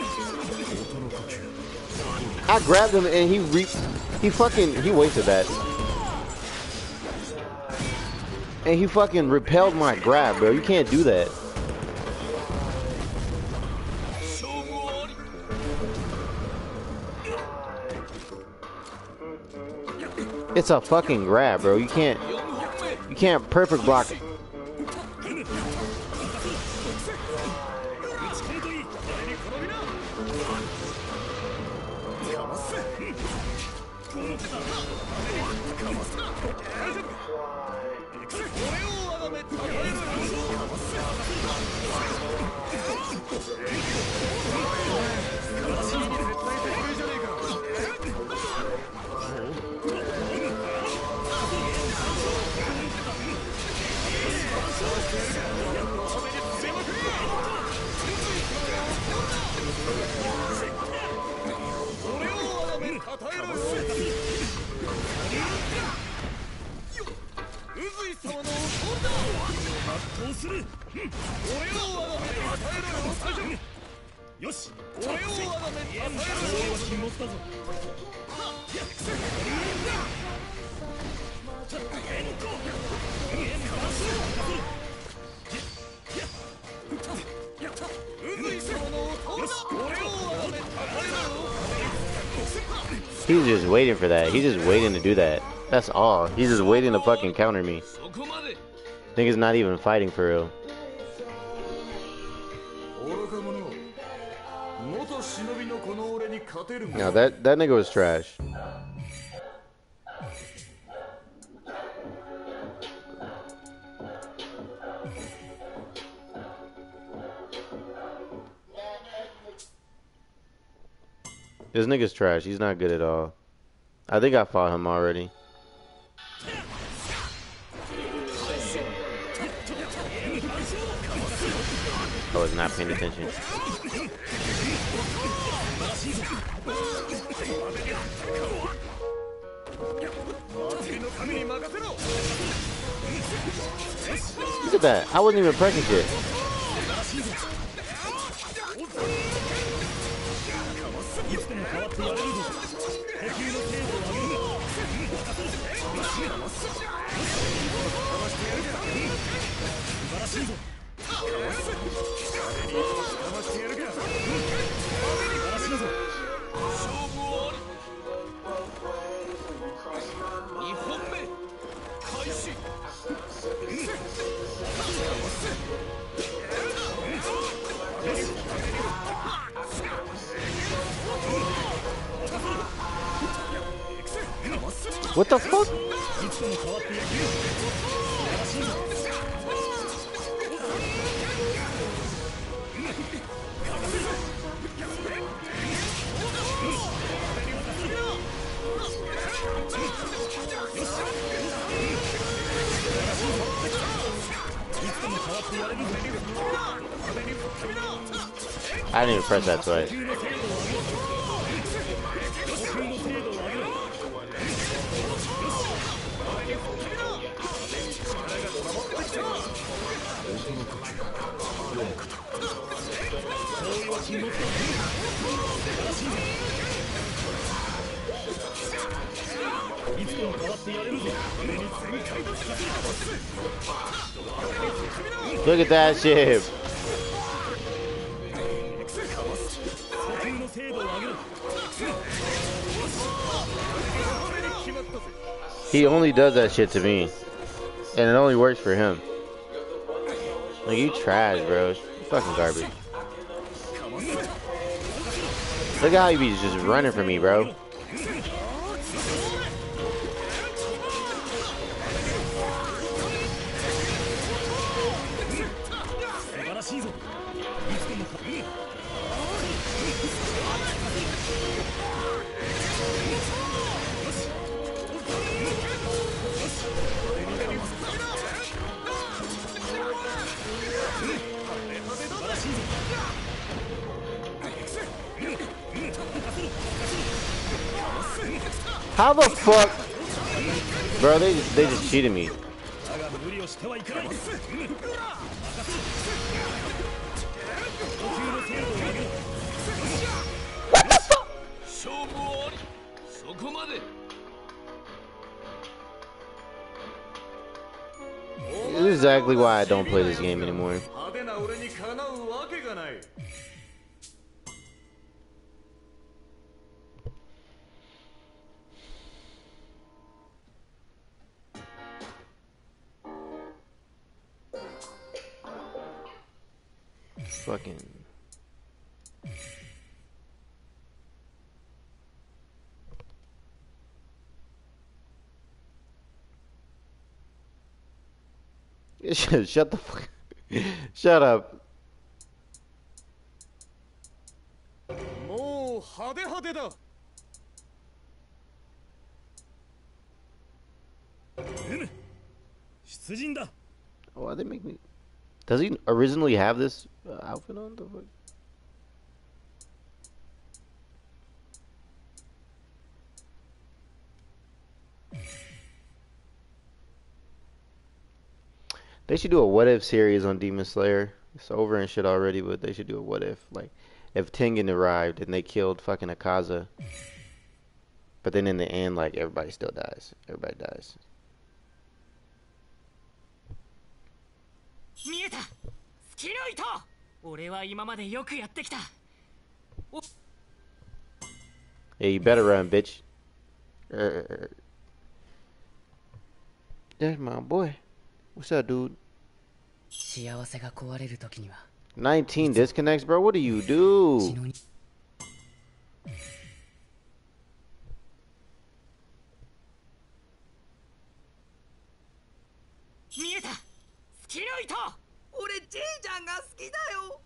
I grabbed him and he wasted that. And he fucking repelled my grab, bro. You can't do that. It's a fucking grab, bro. You can't perfect block it. うする。俺をあがめ与えろよ最初。よし。俺をあがめ与えろよ。俺は禁物だぞ。 He's just waiting for that. He's just waiting to do that. That's all. He's just waiting to fucking counter me. Nigga's not even fighting for real. Now that nigga was trash. This nigga's trash. He's not good at all. I think I fought him already. I was not paying attention. Look at that. I wasn't even pressing shit. What the fuck? I didn't even press that twice. Look at that shit. He only does that shit to me. And it only works for him. Like, you trash, bro. You fucking garbage. Look at how he be just running for me, bro. How the fuck? Bro, they just cheated me. What the fuck? This is exactly why I don't play this game anymore. Fucking. Shut the fuck. Shut up. Why they make me? Does he originally have this outfit on? The fuck? They should do a what if series on Demon Slayer. It's over and shit already, but they should do a what if. Like, if Tengen arrived and they killed fucking Akaza, but then in the end, like, everybody still dies. Everybody dies. 見えた月の糸俺は今までよくやってきた Yeah, you better run, bitch. That's my boy. What's up, dude? 幸せが壊れる時には 19 disconnects, bro. What do you do? 血のに 見えた月の糸俺じいちゃんが好きだよ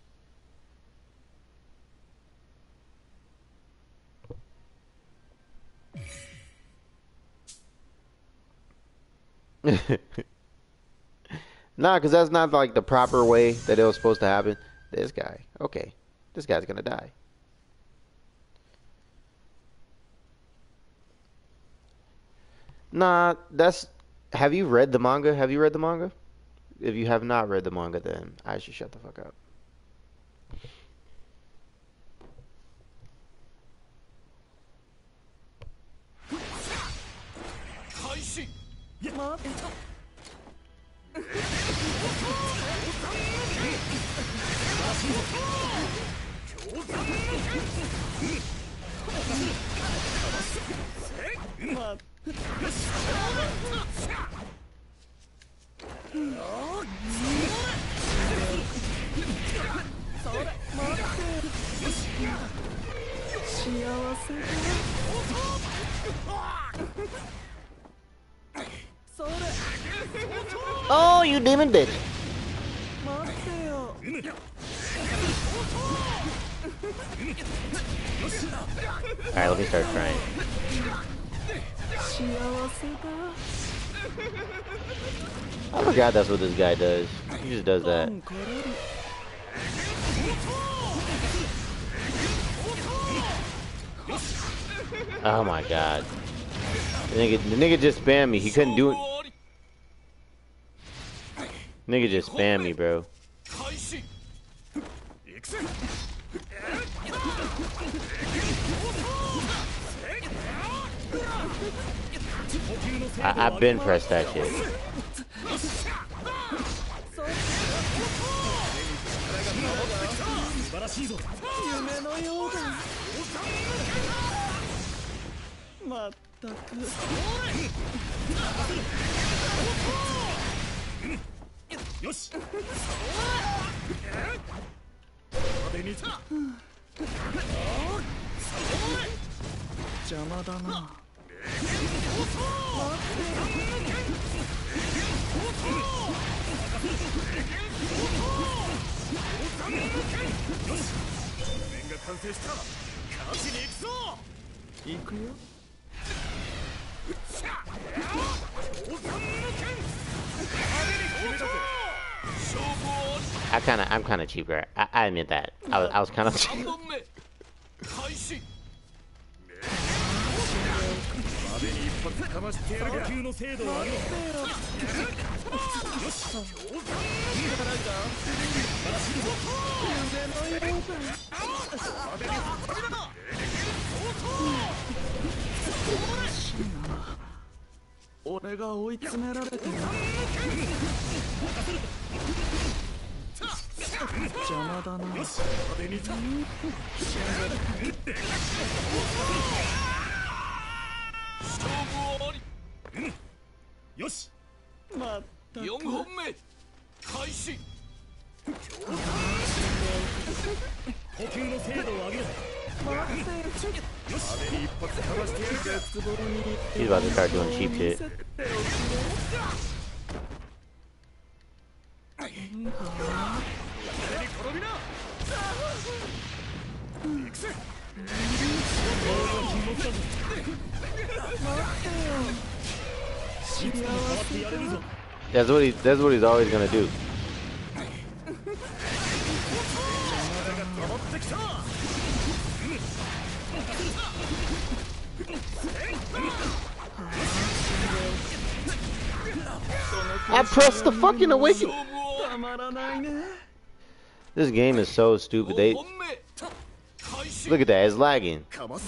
Nah, because that's not like the proper way that it was supposed to happen. This guy. Okay. This guy's gonna die. Nah, that's... Have you read the manga? Have you read the manga? If you have not read the manga, then I should shut the fuck up. Oh, you demon bitch. Alright, let me start crying. I forgot that's what this guy does. He just does that. Oh my god. The nigga just spammed me. He couldn't do it. Nigga just spammed me, bro. I've been pressed that shit. I'm kinda cheaper. I admit that. I was kind of cheap. He's about to start doing cheap shit. That's what he's always gonna do. I pressed the fucking awaken. たまらないね。 This game is so stupid. They 本目開始 look at that. It's lagging. かます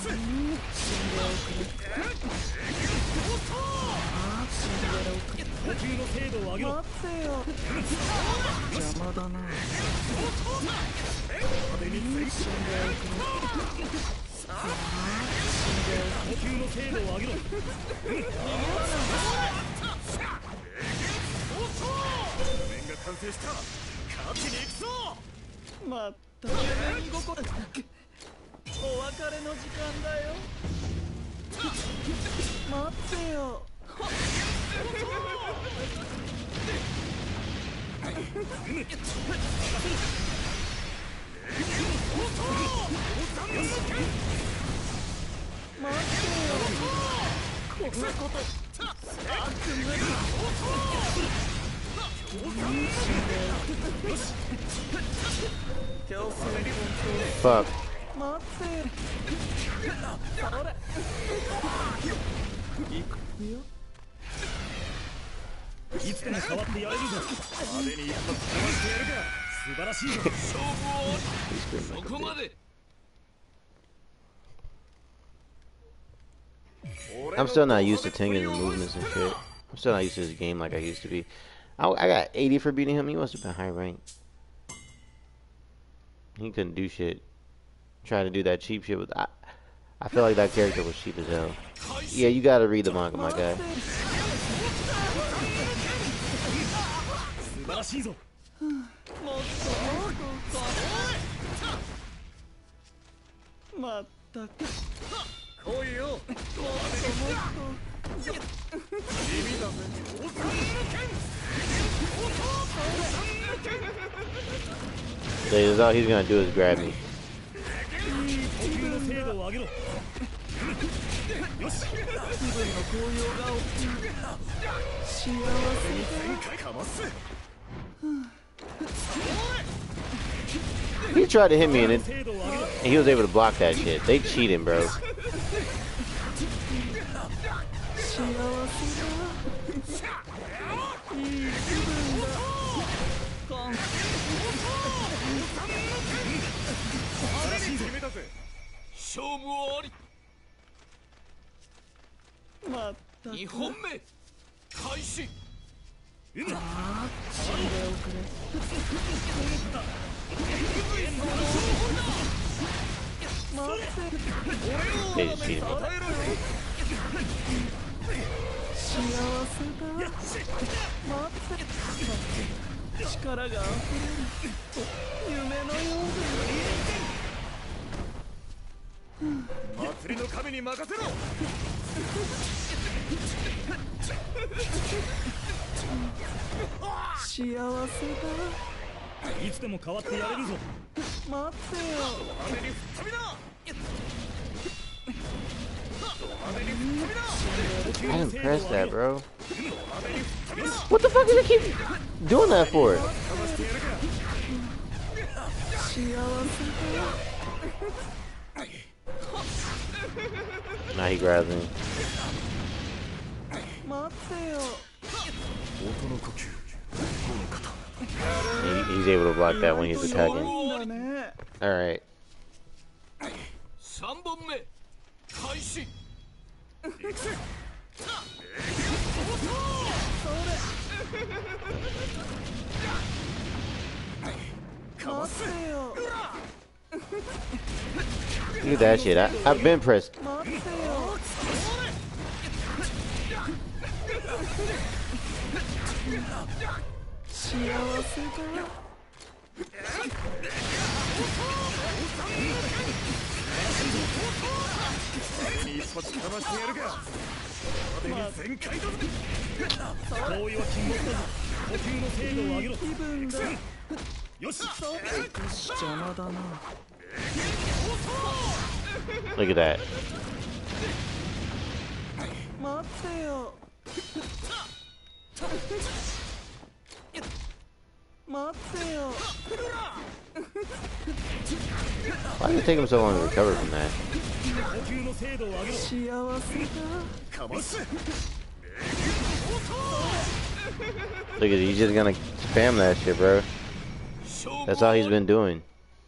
呼吸の精度を上げろ待ってよ。邪魔だな。 派手に全身呼吸の精度を上げろ面が完成した勝ちに行くぞまった夢見心。お別れの時間だよ。待ってよ。 Fuck. 待って。それ。 いつでも変わってやれるぞ派手に一発かわしてやるか素晴らしいぞ勝負をそこまで I'm still not used to Tengen's movements and shit. I'm still not used to this game like I used to be. I got 80 for beating him. He must have been high ranked. He couldn't do shit. Trying to do that cheap shit with. I feel like that character was cheap as hell. Yeah, you gotta read the manga, my guy. 素晴らしいぞまったく。 来いよ So all he's gonna do is grab me. 呼吸の精度を上げろよし気分の高揚が起きる。幸せ全開かます He tried to hit me and 精度を上げろ he was able to block that shit. They cheating, bro. 幸せだ。いい気分だ。感攻めたぜ勝負をありまったく。 2本目開始 They just cheated me. 幸せだ。待って。力が溢れる。夢のよ祭りの神に任せろう。幸せだ。 いつでも変わってやれるぞ待ってよ。 派手に吹っ飛びな I didn't press that, bro. What the fuck did they keep doing that for? 幸せだ。 Now he grabs me. 待ってよ。 He's able to block that when he's attacking. だね。 Alright. 3本目開始待ってよ。 Look at that shit. I've been pressed. 待ってよ。幸せだ。 に一発かましてやるか派手に全開だぜ遠いは禁物だぞ呼吸の精度を上げろ気分だ。 よし邪魔だな。 Look at that. 待ってよ。待ってよ。 Why did it take him so long to recover from that? 呼吸の精度を上げろ幸せだ。 かます Look at it, he's just gonna spam that shit, bro. That's all he's been doing.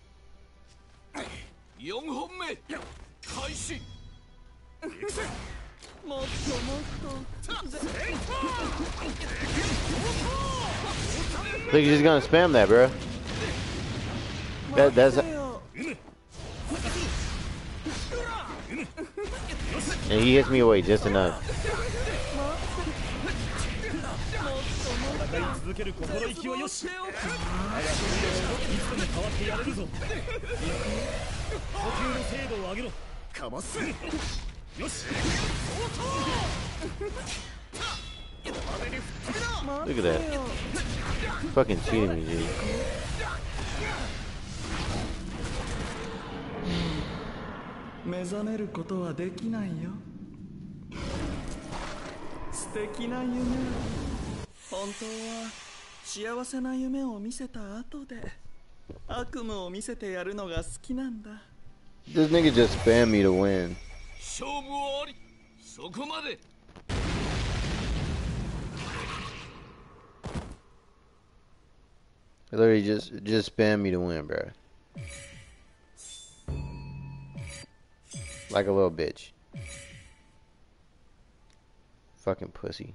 4本目開始もっともっと Look, he's just gonna spam that, bro. That's and he hits me away just enough. 戦い続ける心意気はよし。我がいつでも変わってやれるぞ。呼吸の精度を上げろ。かます。よし。 Look at that. Fucking cheating me, G. 目覚めることはできないよ。素敵な夢。本当は幸せな夢を見せた後で悪夢を見せてやるのが好きなんだ。 This nigga just spammed me to win. 勝負はありそこまで Literally just spam me to win, bro. Like a little bitch. Fucking pussy.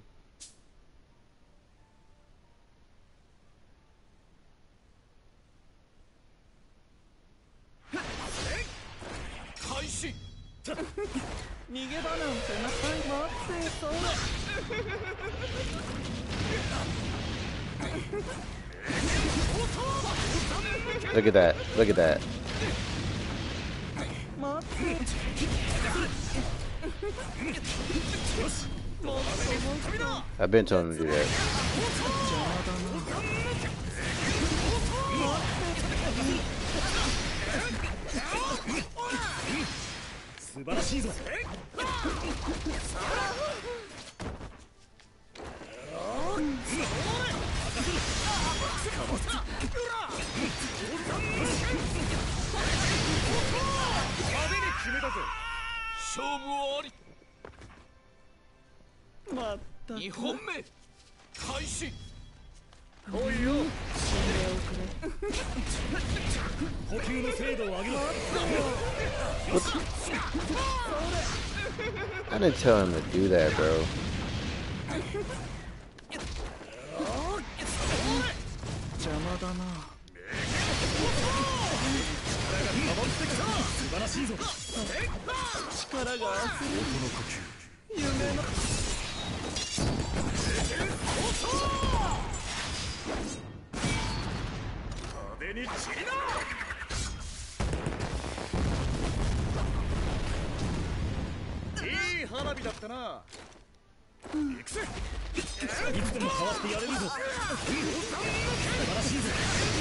開始逃げ場なんてな。待ってそれ。 Look at that. Look at that. 待って。 I've been telling him to do that. 素晴らしいぞ。 勝負はありまったく。 2本目開始呼吸の精度を上げろ。 I didn't tell him to do that, bro. 邪魔だな。 素晴らしいぞ。 力が溢れる。夢の。 壁に散りな。いい花火だったな。行くぜ。いつでも変わってやれるぞ。素晴らしいぞ。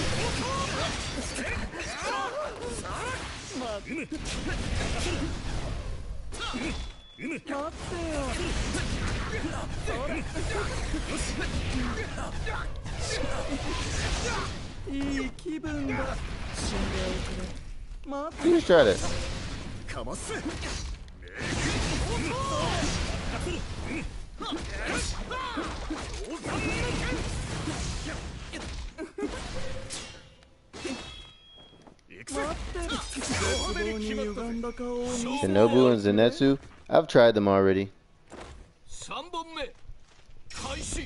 待ってよ。いい気分だ。死んでおくれ。待って。 You just try to. かます。 Shinobu and Zenitsu? I've tried them already. 3本目開始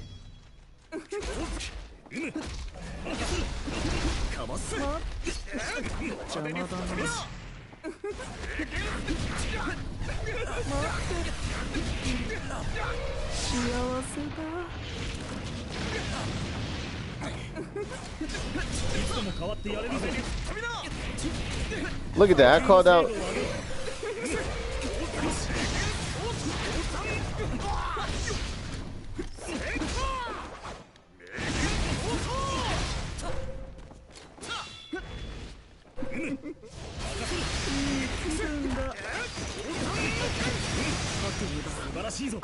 かます。 邪魔だな。 幸せだ。 Look at that. I called out. Look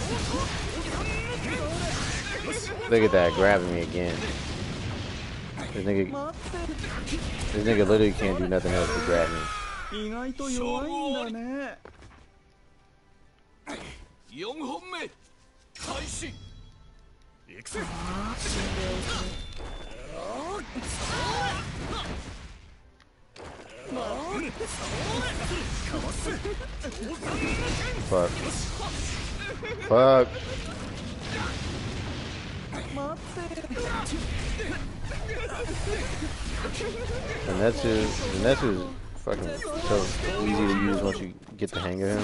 at that, grabbing me again. This nigga literally can't do nothing else but grab me. 意外と弱いんだね。 4本目開始。行くぜ。 Fuck. Fuck. And that's fucking so easy to use once you get the hang of him.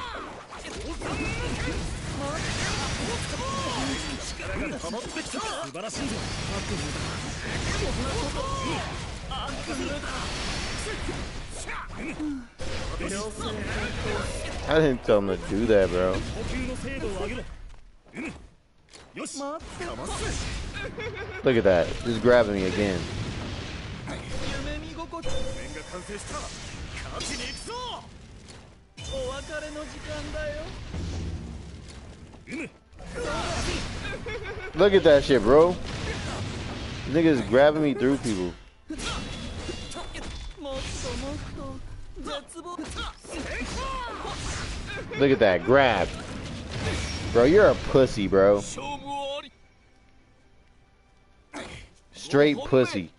I didn't tell him to do that, bro. Look at that. Just grabbing me again. Look at that shit, bro. Niggas grabbing me through people. Look at that grab. Bro, you're a pussy, bro. Straight pussy.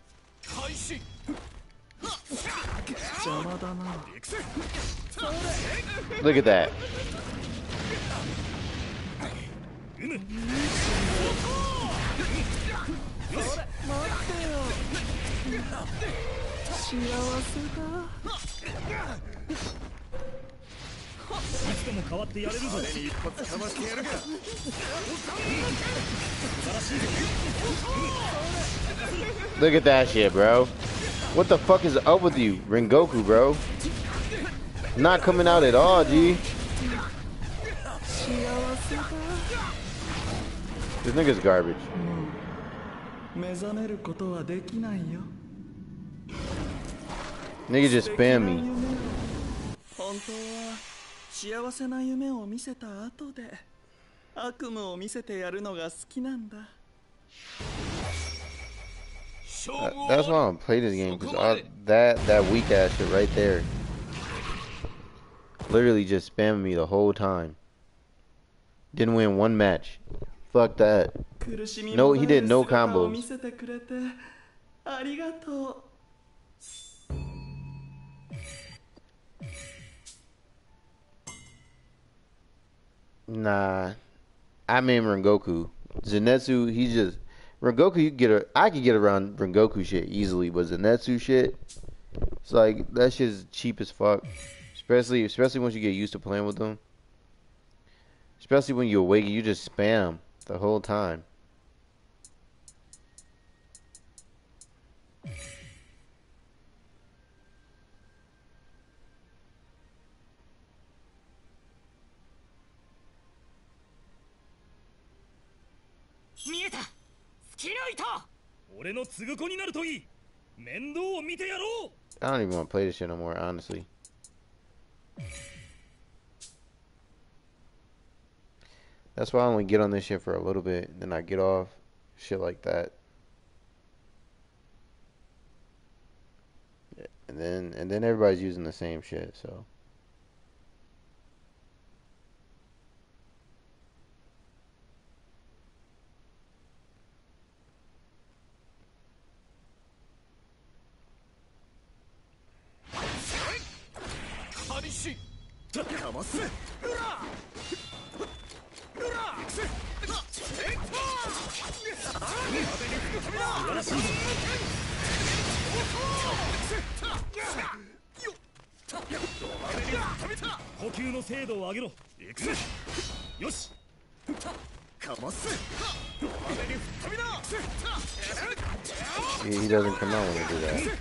Look at that. Look at that shit, bro. What the fuck is up with you, Rengoku, bro? Not coming out at all, G. This nigga's garbage. Nigga just spam me. 本当は幸せな夢を見せた後で悪夢を見せてやるのが好きなんだ。 That's why I don't play this game, because that weak ass shit right there literally just spammed me the whole time. Didn't win one match. Fuck that. No, he did no combos. Nah, I mean Rengoku. Zenitsu, he just Rengoku. I could get around Rengoku shit easily, but Zenitsu shit, it's like that shit's cheap as fuck. Especially once you get used to playing with them. Especially when you awaken, you just spam the whole time. I don't even want to play this shit no more, honestly. That's why I only get on this shit for a little bit, then I get off. Shit like that. And then everybody's using the same shit, so. Yeah, he doesn't come out when I do that.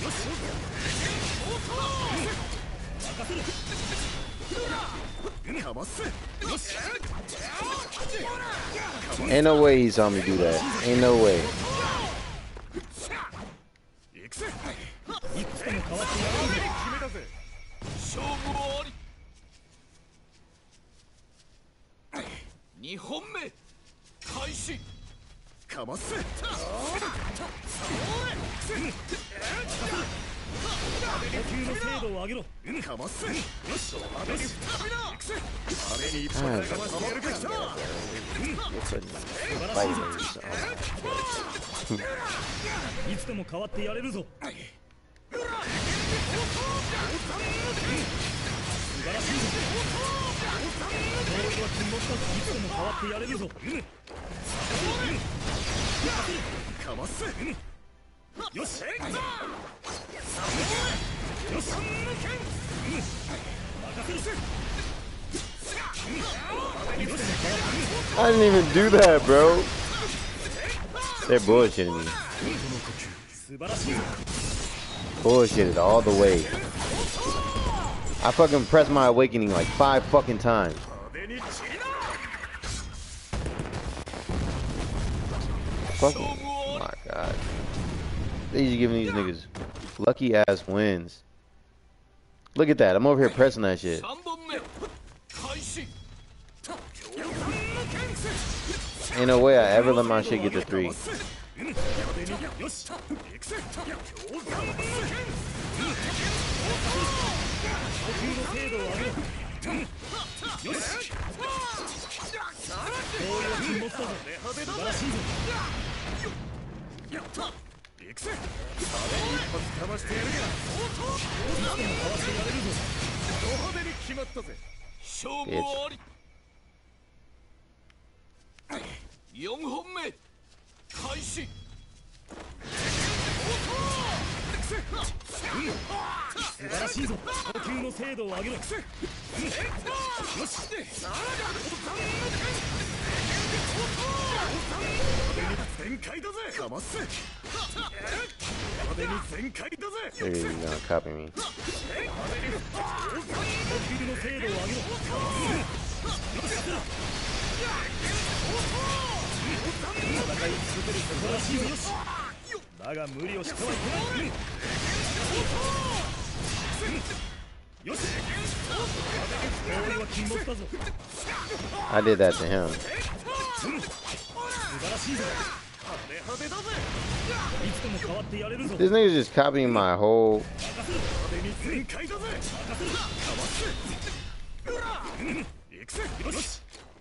Ain't no way he saw me do that. Ain't no way. いくつでも変わってやるぞ。決めたぜ。 勝負あり。2本目開始。 かます。野球の精度を上げろ。かます。よし。阿部に一発かましてやるべきだ。 いつでも変わってやれるぞ。素晴らしいぞ。ボールは金持ったぞ。いつでも変わってやれるぞ。かます。よし。よし。 I didn't even do that, bro. They're bullshitting me. Bullshitted all the way. I fucking pressed my awakening like 5 fucking times. Fucking, oh my god. They just giving these niggas lucky ass wins. Look at that. I'm over here pressing that shit. Ain't no way I ever let my shit get to 3. Bitch. 4本目開始。 素晴らしいぞ。呼吸の精度を上げろ。よし。全開だぜ。かます。壁に全開だぜ。 They're gonna copy me. 呼吸の精度を上げろ。戦い続ける素晴らしいよ。だが無理をしてはいけない。よし。ボールは金持ったぞ。 I did that to him. 素晴らしいぞ。派手だぜ。いつでも変わってやれるぞ。 This nigga's just copying my whole. 壁に全開だぜ。かわす。行くぜ。よし。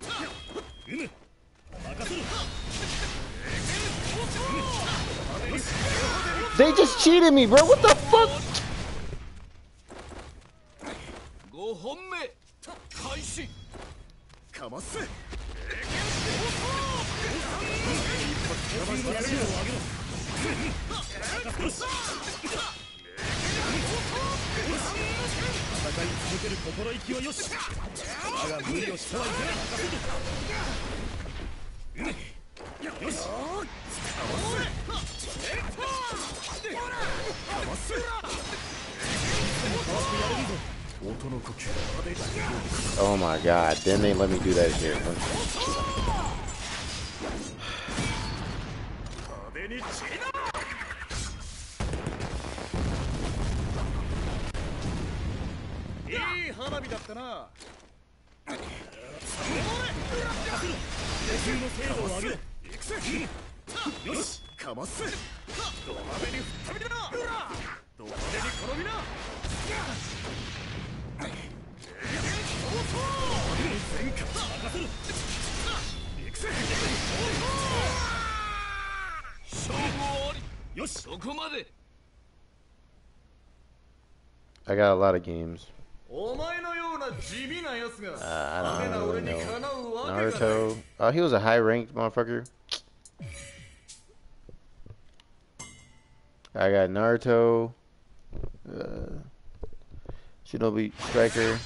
They just cheated me, bro. What the fuck? 5本目開始。 かます。戦い続ける心意気はよし。だが無理をしてはいけない。よし。 Oh my god. Then they let me do that shit. I got a lot of games. I don't really know. Naruto. Oh, he was a high ranked motherfucker. I got Naruto. Shinobi Striker.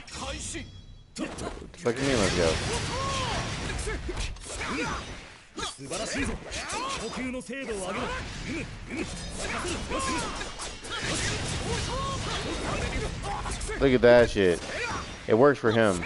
What the fuck you mean, let's go? 素晴らしいぞ。呼吸の精度を上げろ。 Look at that shit. It works for him.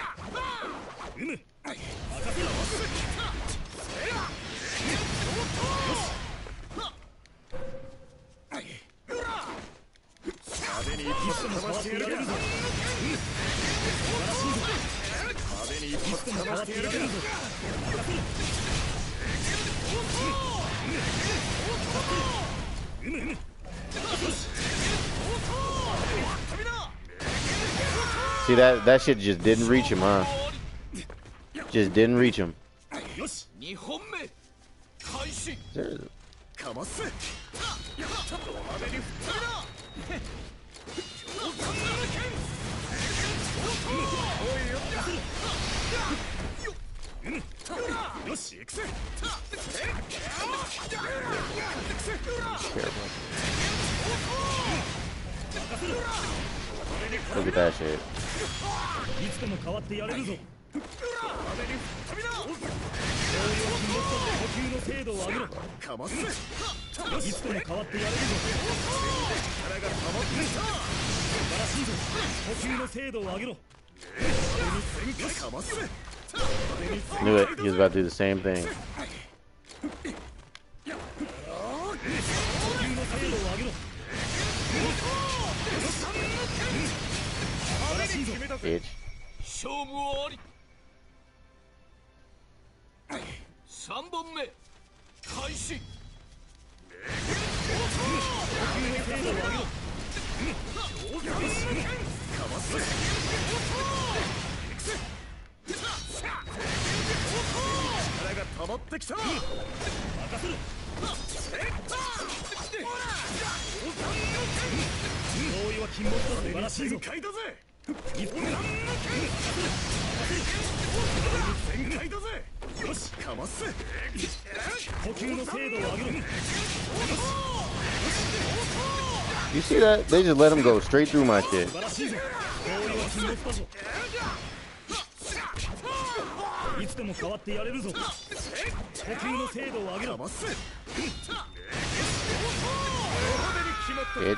See that shit just didn't reach him, huh? Just didn't reach him. There- Look at that shit. いつでも変わってやれるぞ。呼吸の精度を上げろ。いつでも変わってやれるぞ。素晴らしいぞ。呼吸の精度を上げろ。 Knew it. He was about to do the same thing. Bitch. 勝負あり。3本目開始。力が溜まってきた。任せる。同意は禁物だ。素晴らしいぞ。全開だぜ。全開だぜ。よし、かます。呼吸の精度を上げろ。 You see that? They just let him go straight through my shit. 素晴らしいぞ。同意は禁物だぞ。いつでも変わってやれるぞ。呼吸の精度を上げろ。 Bitch.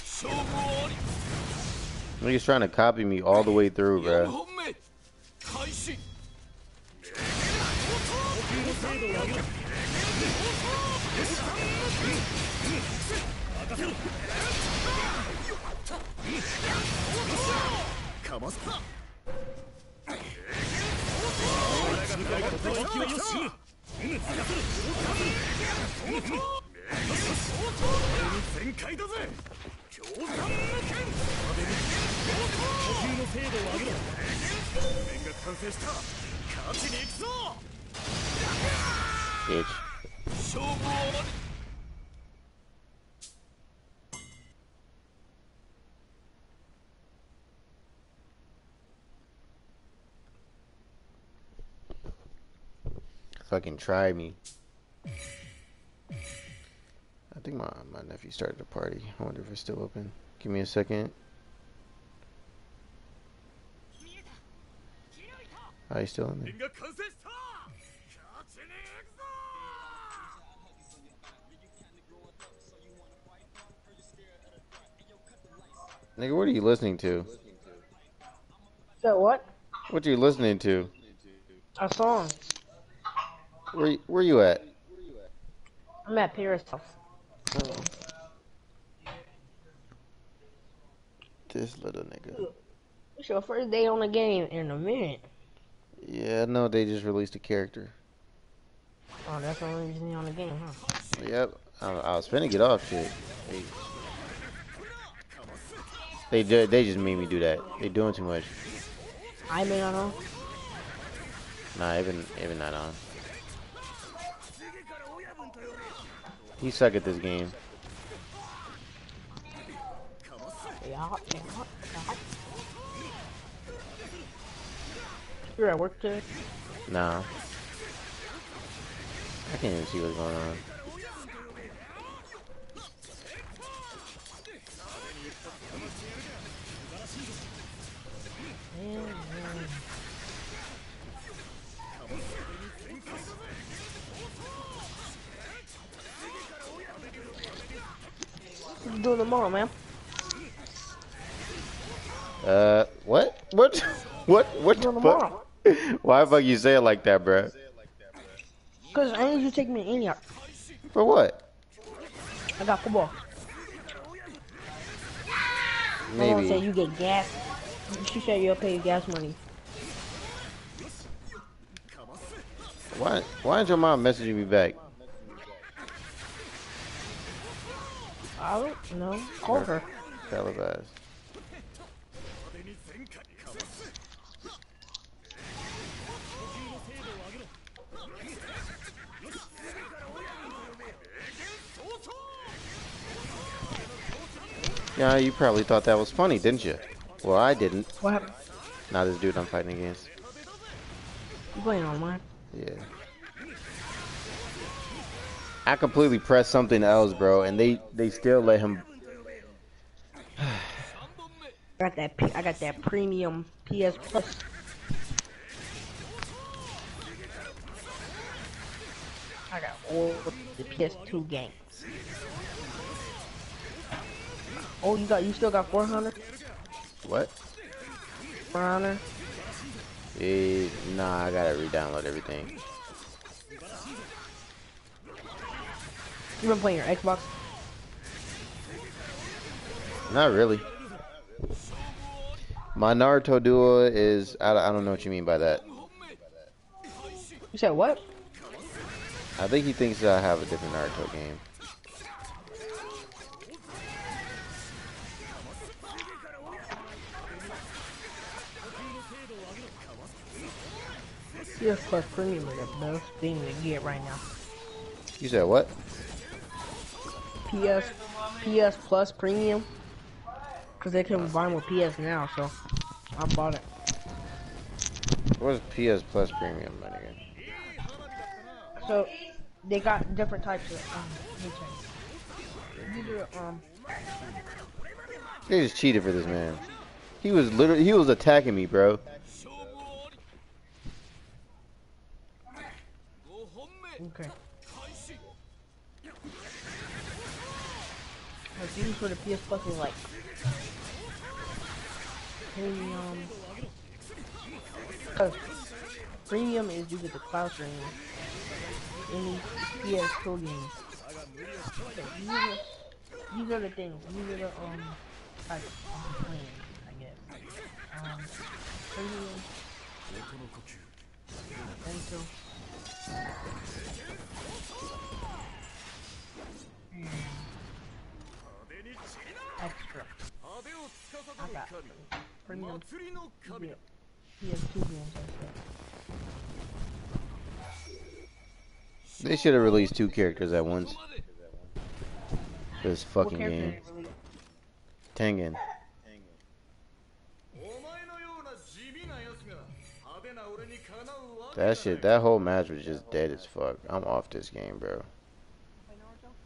Nigga's trying to copy me all the way through, bro. 4本目開始。 かます。全開だぜ。強弾の剣。呼吸の精度を上げろ。面が完成した。勝ちに行くぞ。 Bitch. 勝負終わり。 Fucking try me. I think my nephew started a party. I wonder if it's still open. Give me a second. Oh, he's still in there. 面が完成した。勝ちに行くぞ。 Nigga, what are you listening to? So what? What you listening to? A song. Where you at? I'm at Paris' house. This little nigga. It's your first day on the game in a minute. Yeah, no, they just released a character. Oh, that's the only reason you're on the game, huh? Yep. I was finna get off shit. They just made me do that. They doing too much. I may not know. Nah, even not on. He suck at this game. Yeah. You're at work today? Nah. I can't even see what's going on. What you doing tomorrow, man? What? What? What the Doing fuck? tomorrow? Why the fuck you say it like that, bruh? Cause I need you to take me to Antioch. For what? I got football. My mom said Maybe. you get gas. She said you'll pay your gas money. Why ain't your mom messaging me back? I don't know. Call her. Televised. Yeah, you probably thought that was funny, didn't you? Well, I didn't. What happened? Not this dude I'm fighting against. You playing online? Yeah. I completely pressed something else, bro, and they still let him. I got that premium PS Plus. I got all the PS2 games. Oh, you still got 400? What? 400? Nah, I gotta re-download everything. You been playing your Xbox? Not really. My Naruto duo is I don't know what you mean by that. You said what? I think he thinks I have a different Naruto game. PS Plus Premium is the best thing to get right now. You said what? PS Plus Premium, cause they can combine with PS Now, so I bought it. What's PS Plus Premium, my nigga? So they got different types of let me check. These are They just cheated for this man. He was attacking me, bro. okay. Like these for the PS Plus is like premium. Premium is you get the cloud stream. Any PS2 games. Okay, these are the things. These are the type of plans, I guess. Premium. Rental. Extra. I got premium. Yeah. PS2 games like that. They should have released 2 characters at once. This What fucking character game. did it release? Tengen. That whole match was just dead as fuck. I'm off this game, bro.